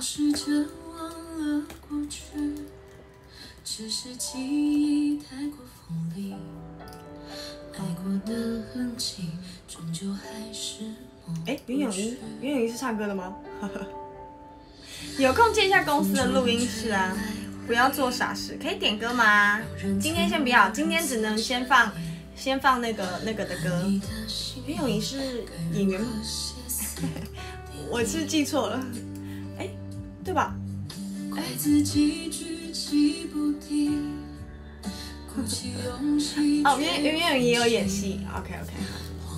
Speaker 1: 只是记忆太过锋利，爱过的痕迹终究还是哎，袁咏仪是唱歌的吗？有空借一下公司的录音室啊，不要做傻事。可以点歌吗？今天先不要，今天只能先放那个的歌。袁咏仪是演员吗？我是记错了，哎，对吧？哎。哦，袁咏仪也有演戏 ，OK， 好。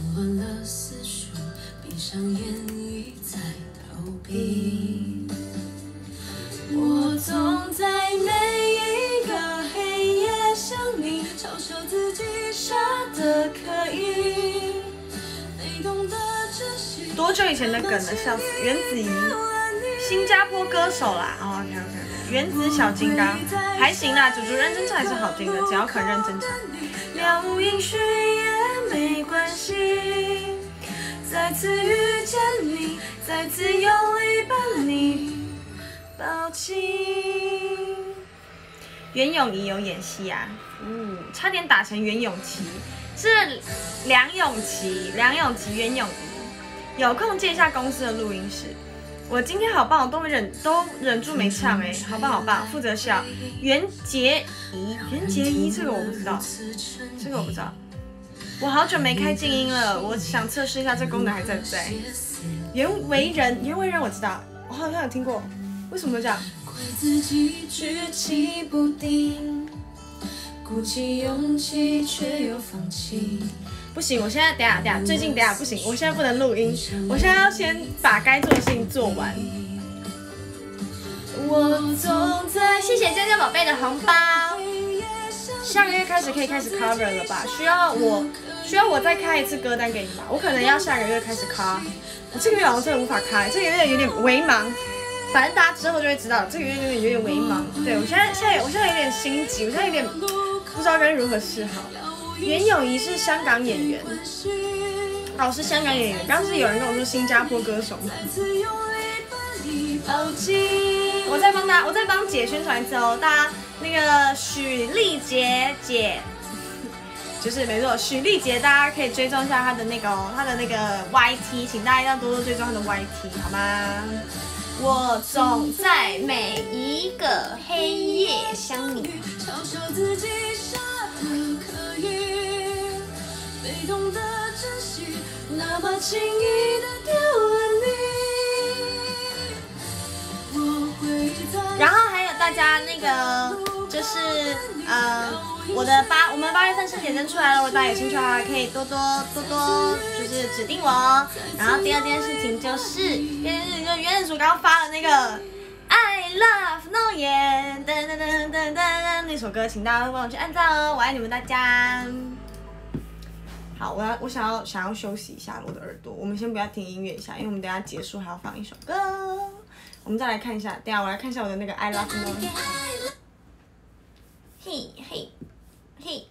Speaker 1: 我总在每一个黑夜想你，嘲笑自己傻得可以，没懂得珍惜。多久以前的梗了，笑死！袁子怡，新加坡歌手啦，哦 ，OK。原子小金刚还行啦，主认真唱还是好听的，只要肯认真唱。了无音讯也没关系， 再次遇见你，再次用力把你抱紧。袁咏仪有演戏啊，差点打成袁咏琪，是梁咏琪、袁咏仪。有空借一下公司的录音室。我今天好棒，我都忍住没唱哎，好棒好棒！负责笑，袁洁仪这个我不知道，我好久没开静音了，我想测试一下这功能还在不在。袁惟仁我知道，我好像有听过，为什么这样？
Speaker 4: 自己举棋不定，鼓起勇气却又放弃。
Speaker 1: 不行，我现在等下，最近不行，我现在不能录音，我现在要先把该做的事情做完。我总在，谢谢娇娇宝贝的红包。下个月开始可以开始 cover 了吧？需要我再开一次歌单给你吗？我可能要下个月开始 cover。我这个月好像真的无法开，这个月有点微忙。反正大家之后就会知道，这个月有点微忙。对，我现在有点心急，我现在有点不知道该如何是好。袁咏仪是香港演员，哦，是香港演员。刚刚是有人跟我说新加坡歌手。我再帮姐宣传一次哦，大家那个许丽杰姐，就是没错，许丽杰，大家可以追踪一下她的那个YT， 请大家要多多追踪她的 YT 好吗？我总在每一个黑夜想你。
Speaker 4: 嘲笑自己傻得可以，被动的珍惜，那么轻易的丢了你。我会在。
Speaker 1: 然后还有大家那个就是我们8月份生写真出来了，如果大家有兴趣的话，可以多多就是指定我哦。然后第二件事情就是原子组刚刚发了那个 I Love 诺言噔噔噔噔噔那首歌，请大家帮我去按赞哦，我爱你们大家。好，我想要休息一下我的耳朵，我们先不要听音乐一下，因为我们等一下结束还要放一首歌。我们再来看一下，等一下我来看一下我的那个 I Love 诺言。嘿嘿嘿。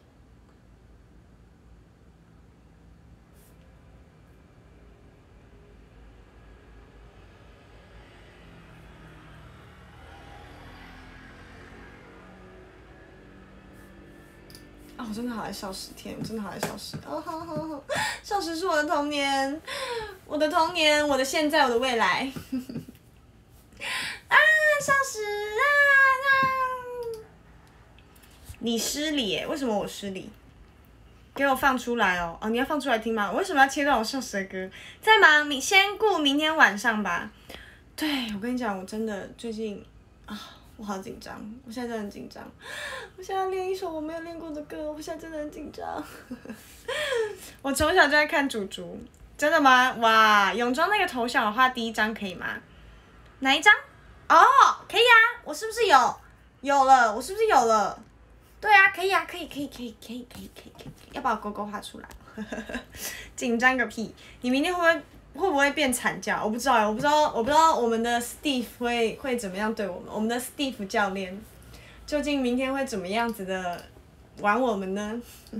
Speaker 1: 我真的好爱少时天，我真的好爱少时。少时是我的童年，我的童年，我的现在，我的未来。少时你失礼耶？为什么我失礼？给我放出来哦！你要放出来听吗？我为什么要切断我少时的歌？在忙，你先顾明天晚上吧。对，我跟你讲，我真的最近我好紧张，我现在真的很紧张。我现在要练一首我没有练过的歌，我现在真的很紧张。我从小就在看竹竹，真的吗？哇，泳装那个头像我画第一张可以吗？哪一张？哦，可以啊，我是不是有了？我是不是有了？对啊，可以啊，可以，要把我勾勾画出来。紧张个屁！你明天会不会变惨叫？我不知道，我不知道我们的 Steve 会怎么样对我们？我们的 Steve 教练究竟明天会怎么样子的玩我们呢？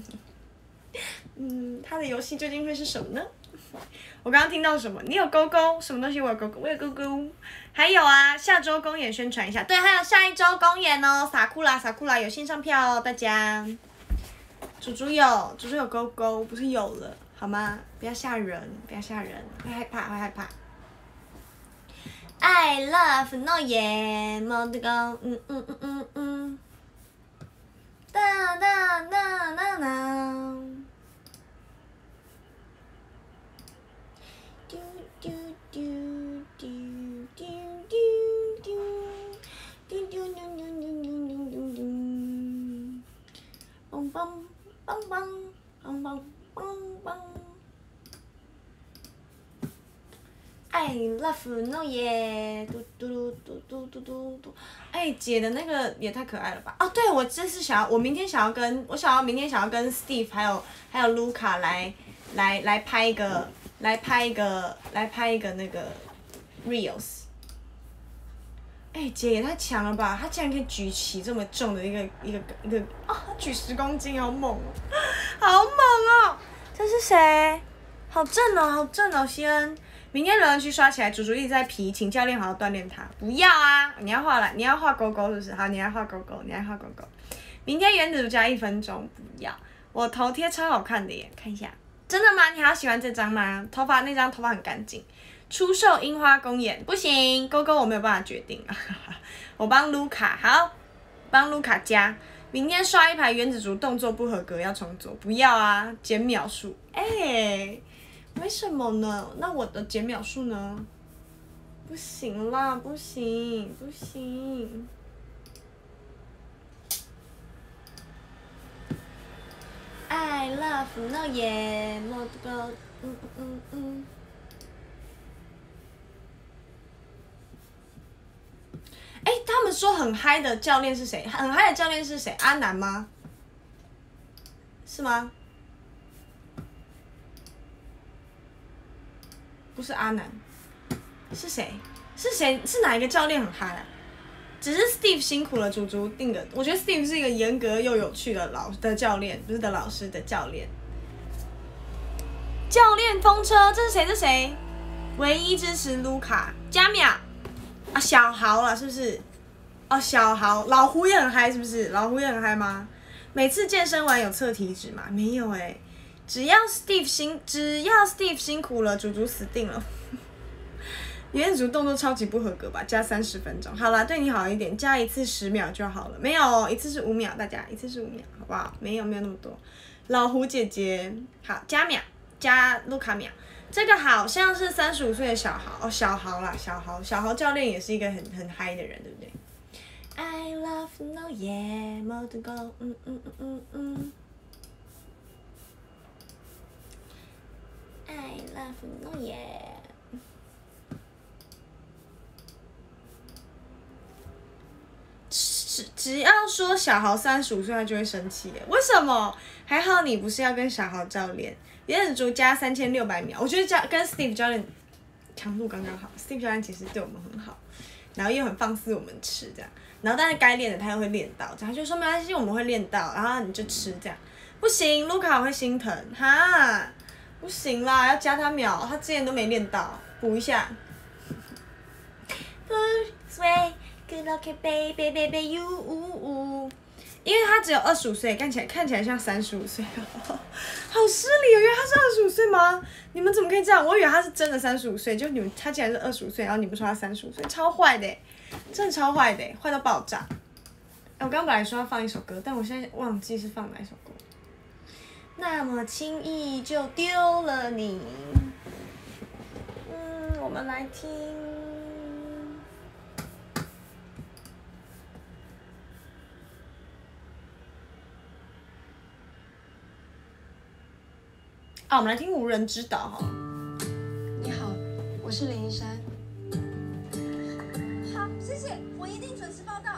Speaker 1: 他的游戏究竟会是什么呢？我刚刚听到什么？你有勾勾？什么东西？我有勾勾，我有勾勾。还有啊，下周公演宣传一下。对，还有下一周公演哦，傻库拉有线上票哦，大家。竹竹有勾勾，不是有了。好吗？不要吓人，会害怕。I love 诺言，莫得讲，哒哒哒哒哒。丢丢丢丢丢丢丢丢丢丢丢丢丢，梆梆梆梆梆梆。I love 诺言，嘟嘟嘟嘟嘟嘟嘟。姐的那个也太可爱了吧！哦，对，我明天想要跟 Steve 还有 Luca 来拍一个那个 reels。姐也太强了吧！她竟然可以举起这么重的一个举10公斤，好猛哦！好猛哦！这是谁？ 好正哦，好正哦，西恩。明天留言区刷起来，主一直在皮，请教练好好锻炼他。不要啊，你要画勾勾是不是？好，你来画勾勾，明天原子加1分钟，不要。我头贴超好看的耶，看一下。真的吗？你好喜欢这张吗？那张头发很干净。出售樱花公演不行，勾勾我没有办法决定啊。我帮卢卡好，帮卢卡加。明天刷一排原子族动作不合格要重做，不要啊，减秒数。为什么呢？那我的减秒数呢？不行啦，不行。I love no yeah， more to go， 他们说很嗨的教练是谁？很嗨的教练是谁？阿南吗？是吗？不是阿南，是谁？是哪一个教练很嗨啊？只是 Steve 辛苦了，足定的。我觉得 Steve 是一个严格又有趣的教练，不是的老师的教练。教练风车，这是谁？唯一支持卢卡加秒啊，小豪了是不是？哦，小豪，老胡也很嗨是不是？老胡也很嗨吗？每次健身完有测体脂吗？没有只要 Steve 辛苦了，足死定了。原子动作超级不合格吧？加30分钟。好啦，对你好一点，加一次10秒就好了。没有，一次是5秒，大家一次是5秒，好不好？没有那么多。老胡姐姐，好加秒，加卢卡秒。这个好像是35岁的小豪哦，小豪教练也是一个很嗨的人，对不对 ？I love no yeah, more to go， I love no yeah。只要说小豪35岁，他就会生气耶。为什么？还好你不是要跟小豪教练。原子族加3600秒，我觉得跟 Steve 教练强度刚刚好。Steve 教练其实对我们很好，然后又很放肆我们吃这样。然后但是该练的他又会练到，这样他就说没关系，我们会练到，然后你就吃这样。不行，卢卡我会心疼哈，不行啦，要加他秒，他之前都没练到，补一下。Good luck, baby, baby, you。因为他只有25岁，看起来像35岁，好失礼哦！原来他是25岁吗？你们怎么可以这样？我以为他是真的35岁，就他竟然是25岁，然后你们说他35岁，超坏的，真的超坏的，坏到爆炸。我刚刚本来说要放一首歌，但我现在忘记是放哪一首歌。那么轻易就丢了你，我们来听。我们来听无人知岛哈。
Speaker 7: 你好，我是林依珊。
Speaker 8: 好，谢谢，我一定准时报到。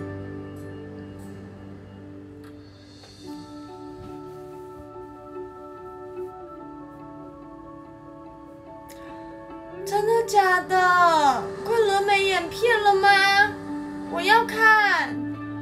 Speaker 1: 真的假的？桂纶镁演骗了吗？我要看。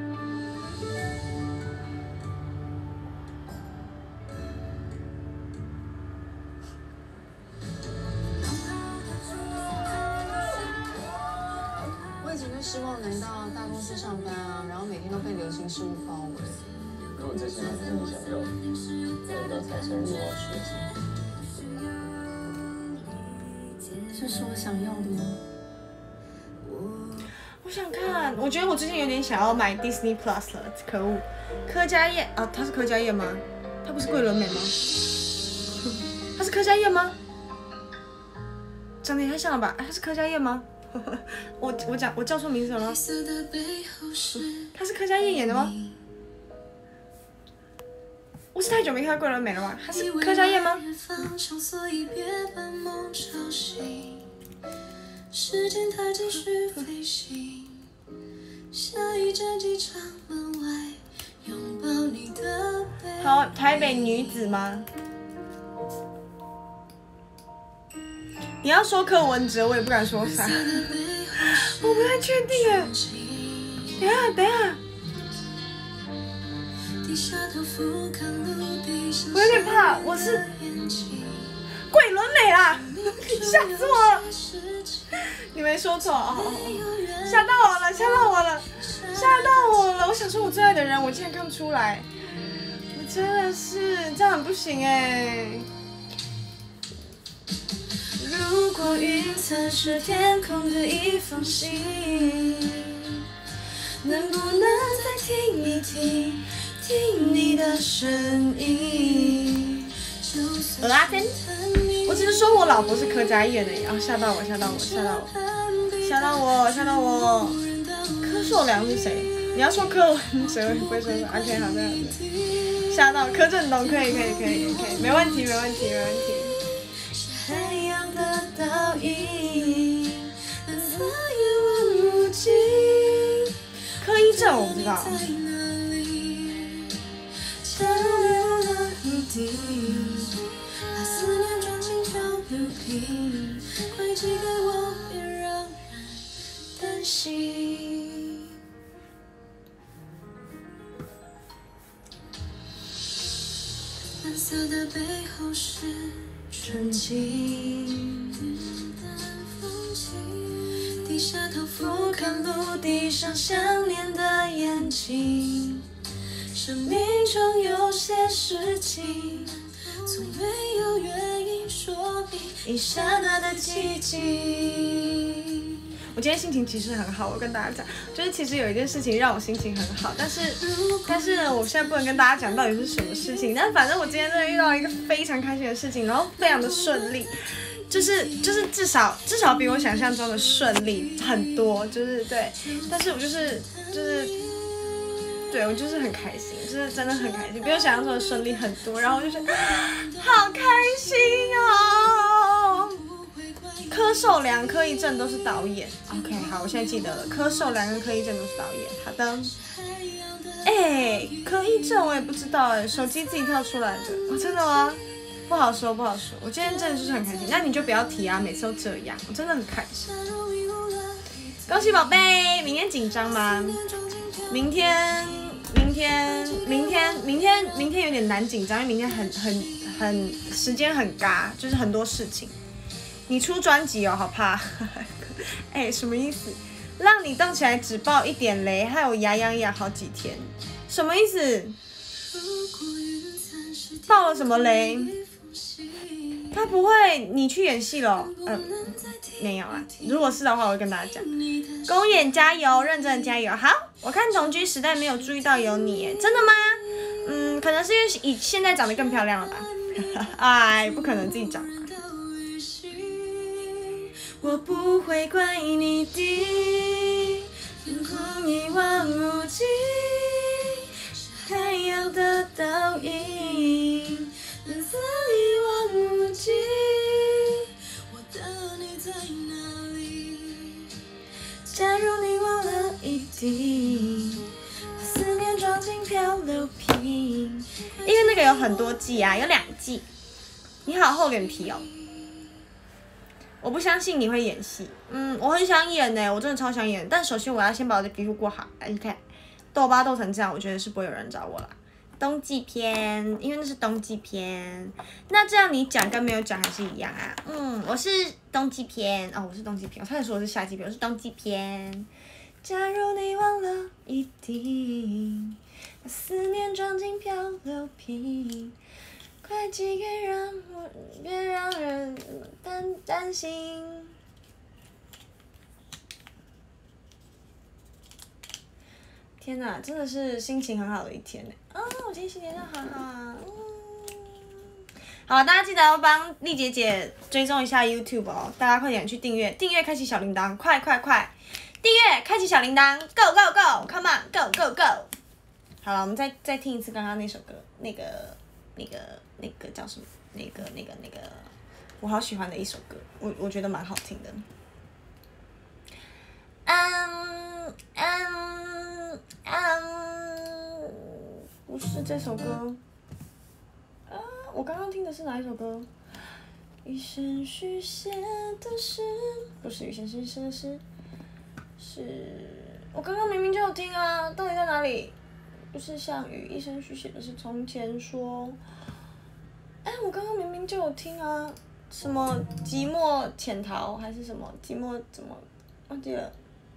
Speaker 7: 失望来到大公司上班啊，然后每天都被流行事物包围。
Speaker 9: 如果这些还不是你想要的，那你不要太深入啊，学习。
Speaker 7: 这是我想要的吗？
Speaker 1: 我想看，我觉得我最近有点想要买 Disney Plus 了，可恶！柯佳嬿啊，她是柯佳嬿吗？她不是桂纶镁吗？她是柯佳嬿吗？长得也太像了吧？她是柯佳嬿吗？我叫错名字了吗？她是柯佳嬿演的吗？我是太久没看桂纶镁了吗？她是柯佳嬿吗？时间它继续飞行，下一站机场门外拥抱你的背。好，台北女子吗？你要说柯文哲，我也不敢说啥，我不太确定哎。等一下，我有点怕，我桂纶镁啦，吓死我了！你没说错哦，吓到我了，吓到我了，吓到我了！我想说我最爱的人，我竟然看不出来，我真的是这样很不行哎。如果云层是天空的一封信，能不能再听一听，听你的声音？鹅阿珍，我只是说我老婆是柯佳嬿而已，吓到我，吓到我，吓到我，吓到我，吓到我。柯受良是谁？你要说柯文哲，不会说 OK 好的好的。吓到柯震东，可以，没问题，没问题，没问题。海洋的倒影，蓝色一望无际。柯一正我不知道。漂流了一地，把思念装进漂流瓶，快寄给我，别让人担心。蓝色的背后是纯净，低下头俯瞰陆地上想念的眼睛。生命中有些事情，从没有原因说明一刹那的寂静。我今天心情其实很好，我跟大家讲，就是其实有一件事情让我心情很好，但是呢，我现在不能跟大家讲到底是什么事情。但反正我今天真的遇到一个非常开心的事情，然后非常的顺利，就是至少比我想象中的顺利很多，就是对。但是我就是对我就是很开心，就是真的很开心，比我想象中的顺利很多，然后我就觉得好开心哦。柯受良、柯一正都是导演 ，OK， 好，我现在记得了，柯受良跟柯一正都是导演，好的。柯一正我也不知道手机自己跳出来的，真的吗？不好说，不好说。我今天真的就是很开心，那你就不要提啊，每次都这样，我真的很开心。恭喜宝贝，明天紧张吗？明天有点难紧张，因为明天很时间很尬，就是很多事情。你出专辑哦，好怕。什么意思？让你动起来只爆一点雷，害我牙痒痒好几天，什么意思？爆了什么雷？他不会，你去演戏了？没有啊。如果是的话，我会跟大家讲。公演加油，认真的加油。好，我看同居时代没有注意到有你，真的吗？可能是因为现在长得更漂亮了吧？不可能自己长。我不会怪你的天空一望无际，海洋的倒影，蓝色一望无际。我的你在哪里？假如你忘了一滴，把思念装进漂流瓶。因为那个有很多季啊，有2季。你好厚脸皮哦。我不相信你会演戏，我很想演呢，我真的超想演。但首先我要先把我的皮肤过好。你看，痘疤痘成这样，我觉得是不会有人找我啦。冬季篇，因为那是冬季篇。那这样你讲跟没有讲还是一样啊？我是冬季篇哦，我是冬季篇。我差点说我是夏季篇，我是冬季篇。假如你忘了一滴，把思念装进漂流瓶。快寄给别让人担心。天哪，真的是心情很好的一天呢！我今天心情真的好好。好，大家记得要帮丽姐姐追踪一下 YouTube 哦，大家快点去订阅，开启小铃铛，快！订阅，开启小铃铛 ，Go Go Go，Come on，Go Go Go。好了，我们再听一次刚刚那首歌，那个叫什么？那个，我好喜欢的一首歌，我觉得蛮好听的。不是这首歌。我刚刚听的是哪一首歌？一生许下的诗，不是一生许下的诗，是我刚刚明明就有听啊，到底在哪里？不是项羽一生许写的是从前说。我刚刚明明就有听啊， 什么寂寞潜逃还是什么寂寞怎么忘记了？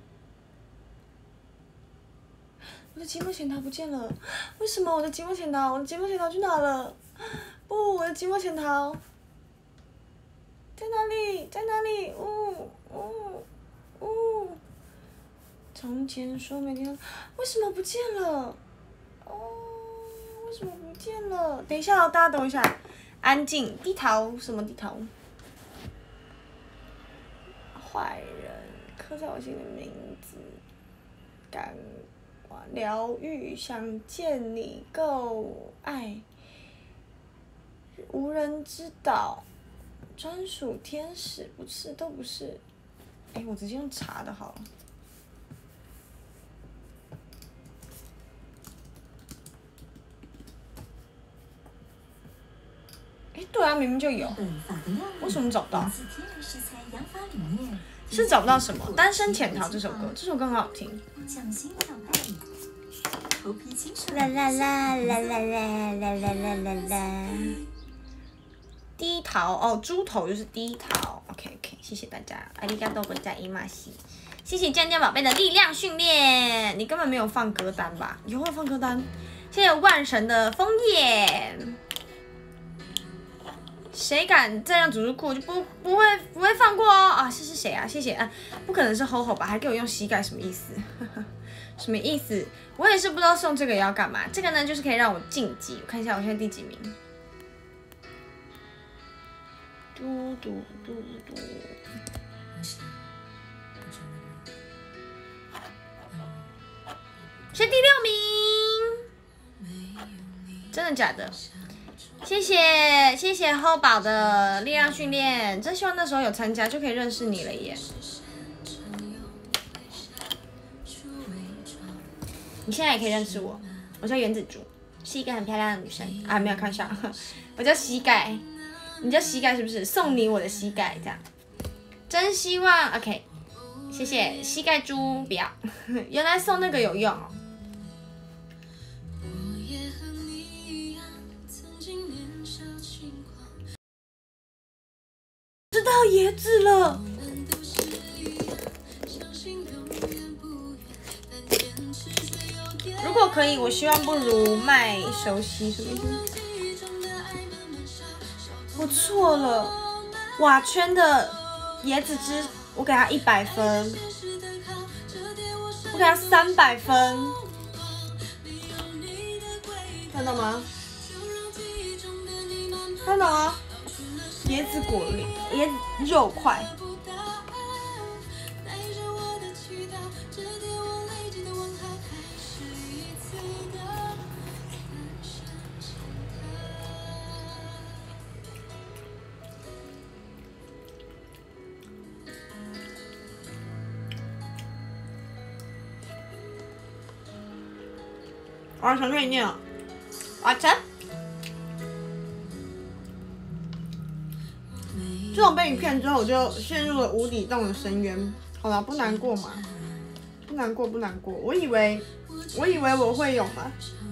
Speaker 1: 我的寂寞潜逃不见了，为什么我的寂寞潜逃？我的寂寞潜逃去哪了？不，我的寂寞潜逃在哪里？在哪里？从前说没听到，为什么不见了？为什么不见了？等一下哦，大家等我一下，安静，低头什么低头？坏人刻在我心里的名字，感疗愈，想见你，够爱，无人知道，专属天使，不是，都不是。我直接用查的好了。对啊，明明就有，为什么找不到？是找不到什么？单身潜逃这首歌，这首歌很好听。啦啦啦啦啦啦啦啦啦啦啦。低头哦，猪头就是低头。OK， 谢谢大家，ありがとうございます。谢谢酱酱宝贝的力量训练，你根本没有放歌单吧？以后会放歌单。谢谢万神的枫叶。谁敢再让主猪哭，就不会放过哦！啊，是谁啊？谢谢啊，不可能是吼吼吧？还给我用膝盖，什么意思？什么意思？我也是不知道送这个要干嘛。这个呢，就是可以让我晋级。我看一下我现在第几名。嘟嘟嘟嘟。是第6名。真的假的？谢谢厚宝的力量训练，真希望那时候有参加就可以认识你了耶。你现在也可以认识我，我叫原子竹，是一个很漂亮的女生啊，没有开玩笑，我叫膝盖，你叫膝盖是不是？送你我的膝盖这样，真希望 OK， 谢谢膝盖猪，不要，原来送那个有用哦。知道椰子了。如果可以，我希望不如卖熟悉，什么意思？我错了，瓦圈的椰子汁，我给他100分，我给他300分，看到吗？看到吗？椰子果粒，椰子肉块。我想给你念，完成。自从被你骗之后，我就陷入了无底洞的深渊。好了，不难过嘛，不难过，不难过。我以为我会有嘛，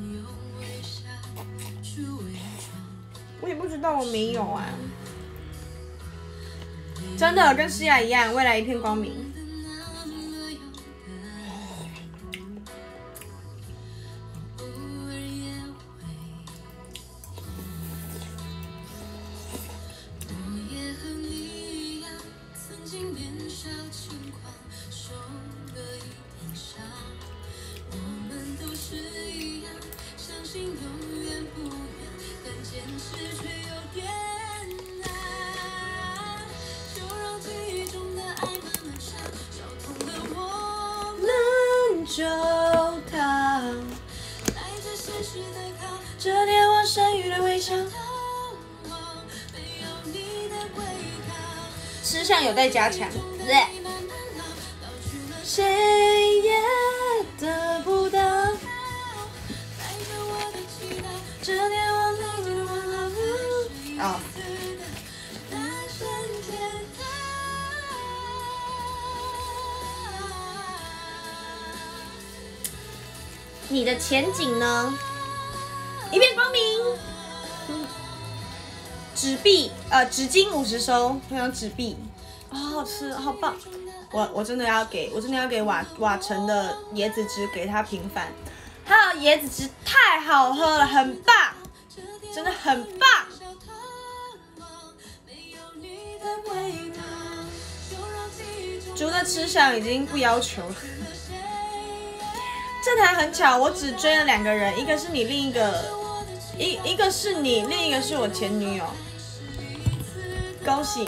Speaker 1: 我也不知道我没有啊。真的跟诗雅一样，未来一片光明。这天我剩余的微笑，吃相有待加强。谁也得不到。这天我对你的问候。你的前景呢？一片光明。 纸巾50收，分享纸币，好好吃，好棒！我真的要给瓦城的椰子汁给他平反，他的椰子汁太好喝了，很棒，真的很棒。猪的吃相已经不要求了。这台很巧，我只追了2个人，一个是你，另一个是你，另一个是我前女友。恭喜！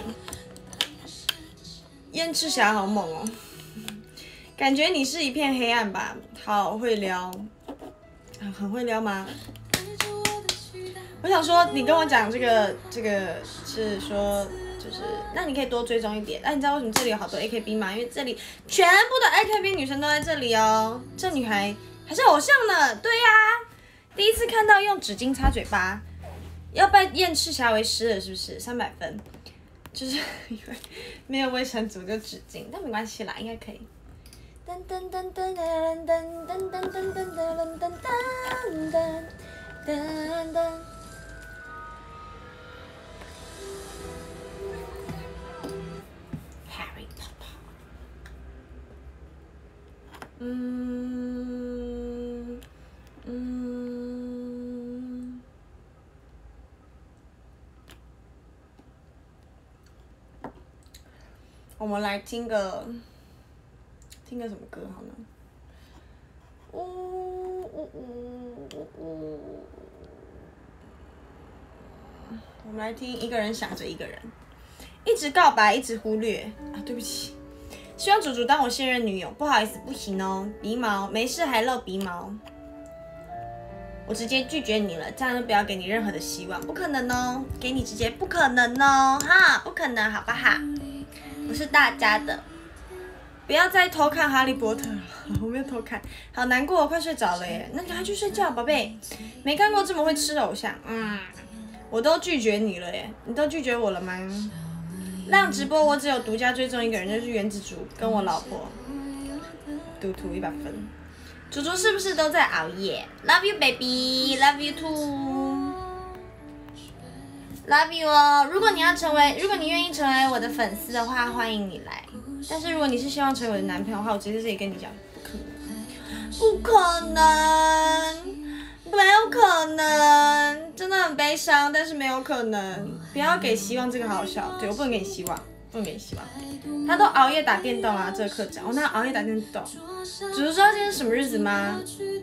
Speaker 1: 燕赤霞好猛哦，感觉你是一片黑暗吧？好会撩，很会撩吗？我想说，你跟我讲这个是说。就是，那你可以多追踪一点。那你知道为什么这里有好多 AKB 吗？因为这里全部的 AKB 女生都在这里哦。这女孩还是偶像呢，对呀、第一次看到用纸巾擦嘴巴，要拜燕赤霞为师了，是不是？300分，就是因为没有卫生组就纸巾，但没关系啦，应该可以。噔噔噔噔噔噔噔噔噔噔噔噔噔噔噔。我们来听个什么歌好呢？我们来听一个人想着一个人，一直告白，一直忽略啊，对不起。希望主主当我现任女友，不好意思，不行哦，鼻毛没事还露鼻毛，我直接拒绝你了，这样就不要给你任何的希望，不可能哦，给你直接不可能哦，哈，不可能，好不好？我是大家的，不要再偷看哈利波特了，我没有偷看，好难过，我快睡着了耶，那赶快去睡觉，宝贝，没看过这么会吃的偶像，我都拒绝你了耶，你都拒绝我了吗？浪直播我只有独家追踪一个人，就是原子猪跟我老婆，赌徒100分。猪猪是不是都在熬夜 ？Love you baby, love you too, love you 哦。如果你愿意成为我的粉丝的话，欢迎你来。但是如果你是希望成为我的男朋友的话，我直接在这里跟你讲，不可能，没有可能，真的很悲伤，但是没有可能。不要给希望，这个好好笑。对，我不能给你希望，不能给你希望。他都熬夜打电动啊，这个课长，我哪熬夜打电动？只是知道今天是什么日子吗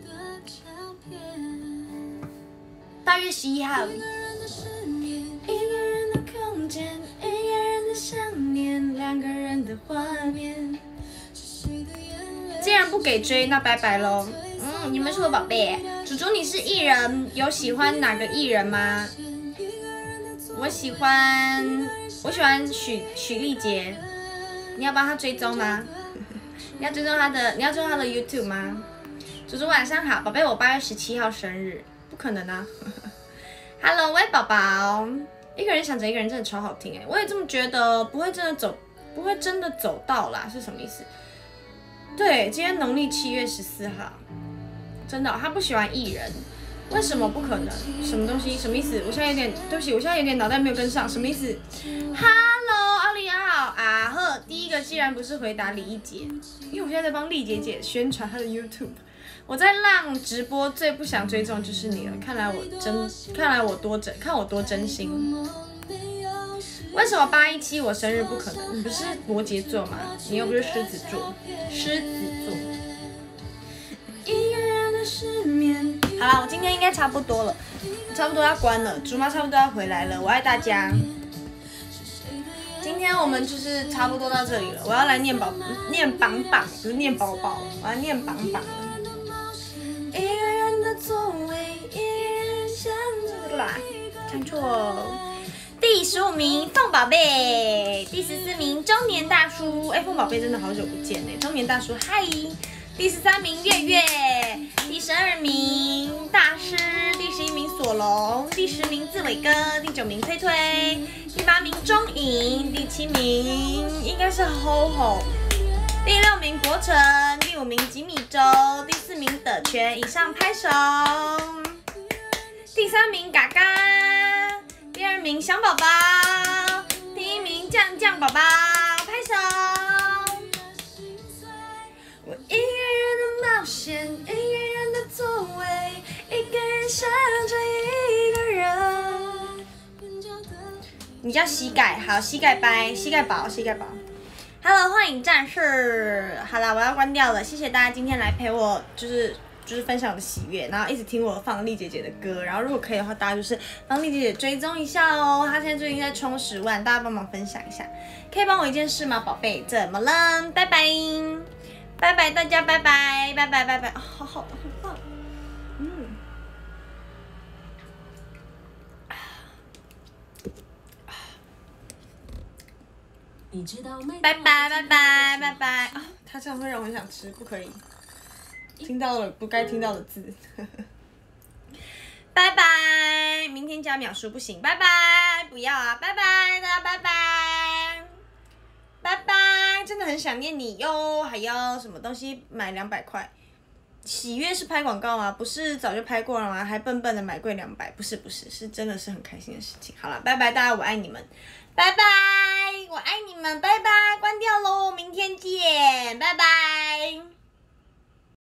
Speaker 1: ？8月11号。一个人的空间，一个人的想念，2个人的画面。既然不给追，那拜拜喽。你们是我宝贝。主主，你是艺人，有喜欢哪个艺人吗？我喜欢许丽杰，你要帮他追踪吗？你要追踪他的 YouTube 吗？主主晚上好，宝贝，我8月17号生日，不可能啊。Hello， 喂，宝宝，一个人想着一个人真的超好听哎，我也这么觉得，不会真的走到啦，是什么意思？对，今天农历7月14号，真的，他不喜欢艺人，为什么不可能？什么东西？什么意思？我现在有点，对不起，我现在有点脑袋没有跟上，什么意思 ？Hello， 奥利奥啊呵，第一个既然不是回答李一杰，因为我现在在帮丽姐姐宣传她的 YouTube。我在浪直播最不想追踪就是你了，看我多真心。为什么817我生日不可能？你不是摩羯座吗？你又不是狮子座。好啦，我今天应该差不多了，差不多要关了，竹妈差不多要回来了，我爱大家。今天我们就是差不多到这里了，我要来念榜，不是念宝宝，我要念榜了。一个人的座位，一个人想着啦，看错哦。第15名凤宝贝，第14名中年大叔，凤宝贝真的好久不见呢，中年大叔嗨。第13名月月，第12名大师，第11名索隆，第10名自伟哥，第9名推推，第8名钟颖，第7名应该是 HoHo， 第6名国成，第5名吉米周，第4名德全，以上拍手。第3名嘎嘎，第2 名小宝宝，第一名酱酱宝宝，拍手。我一个人的冒险，一个人的座位，一个人想着一个人。你叫膝盖，好，膝盖掰，膝盖宝，膝盖宝。Hello， 欢迎战士。好啦，我要关掉了，谢谢大家今天来陪我，就是分享我的喜悦，然后一直听我放丽姐姐的歌，然后如果可以的话，大家就是帮丽姐姐追踪一下哦，她现在最近在冲10万，大家帮忙分享一下。可以帮我一件事吗，宝贝？怎么了？拜拜，拜拜大家，拜拜，拜拜，拜拜，好好，很棒，
Speaker 10: 你知道麦
Speaker 1: 拜拜，拜拜，拜拜。啊，他这样会让我很想吃，不可以。听到了不该听到的字，拜拜，明天加秒数不行，拜拜，不要啊，拜拜，大家拜拜，拜拜，真的很想念你哟。还要什么东西买200块？喜悦是拍广告吗？不是早就拍过了吗？还笨笨的买贵200，不是，是真的是很开心的事情。好了，拜拜大家，我爱你们，拜拜，我爱你们，拜拜，关掉喽，明天见，拜拜。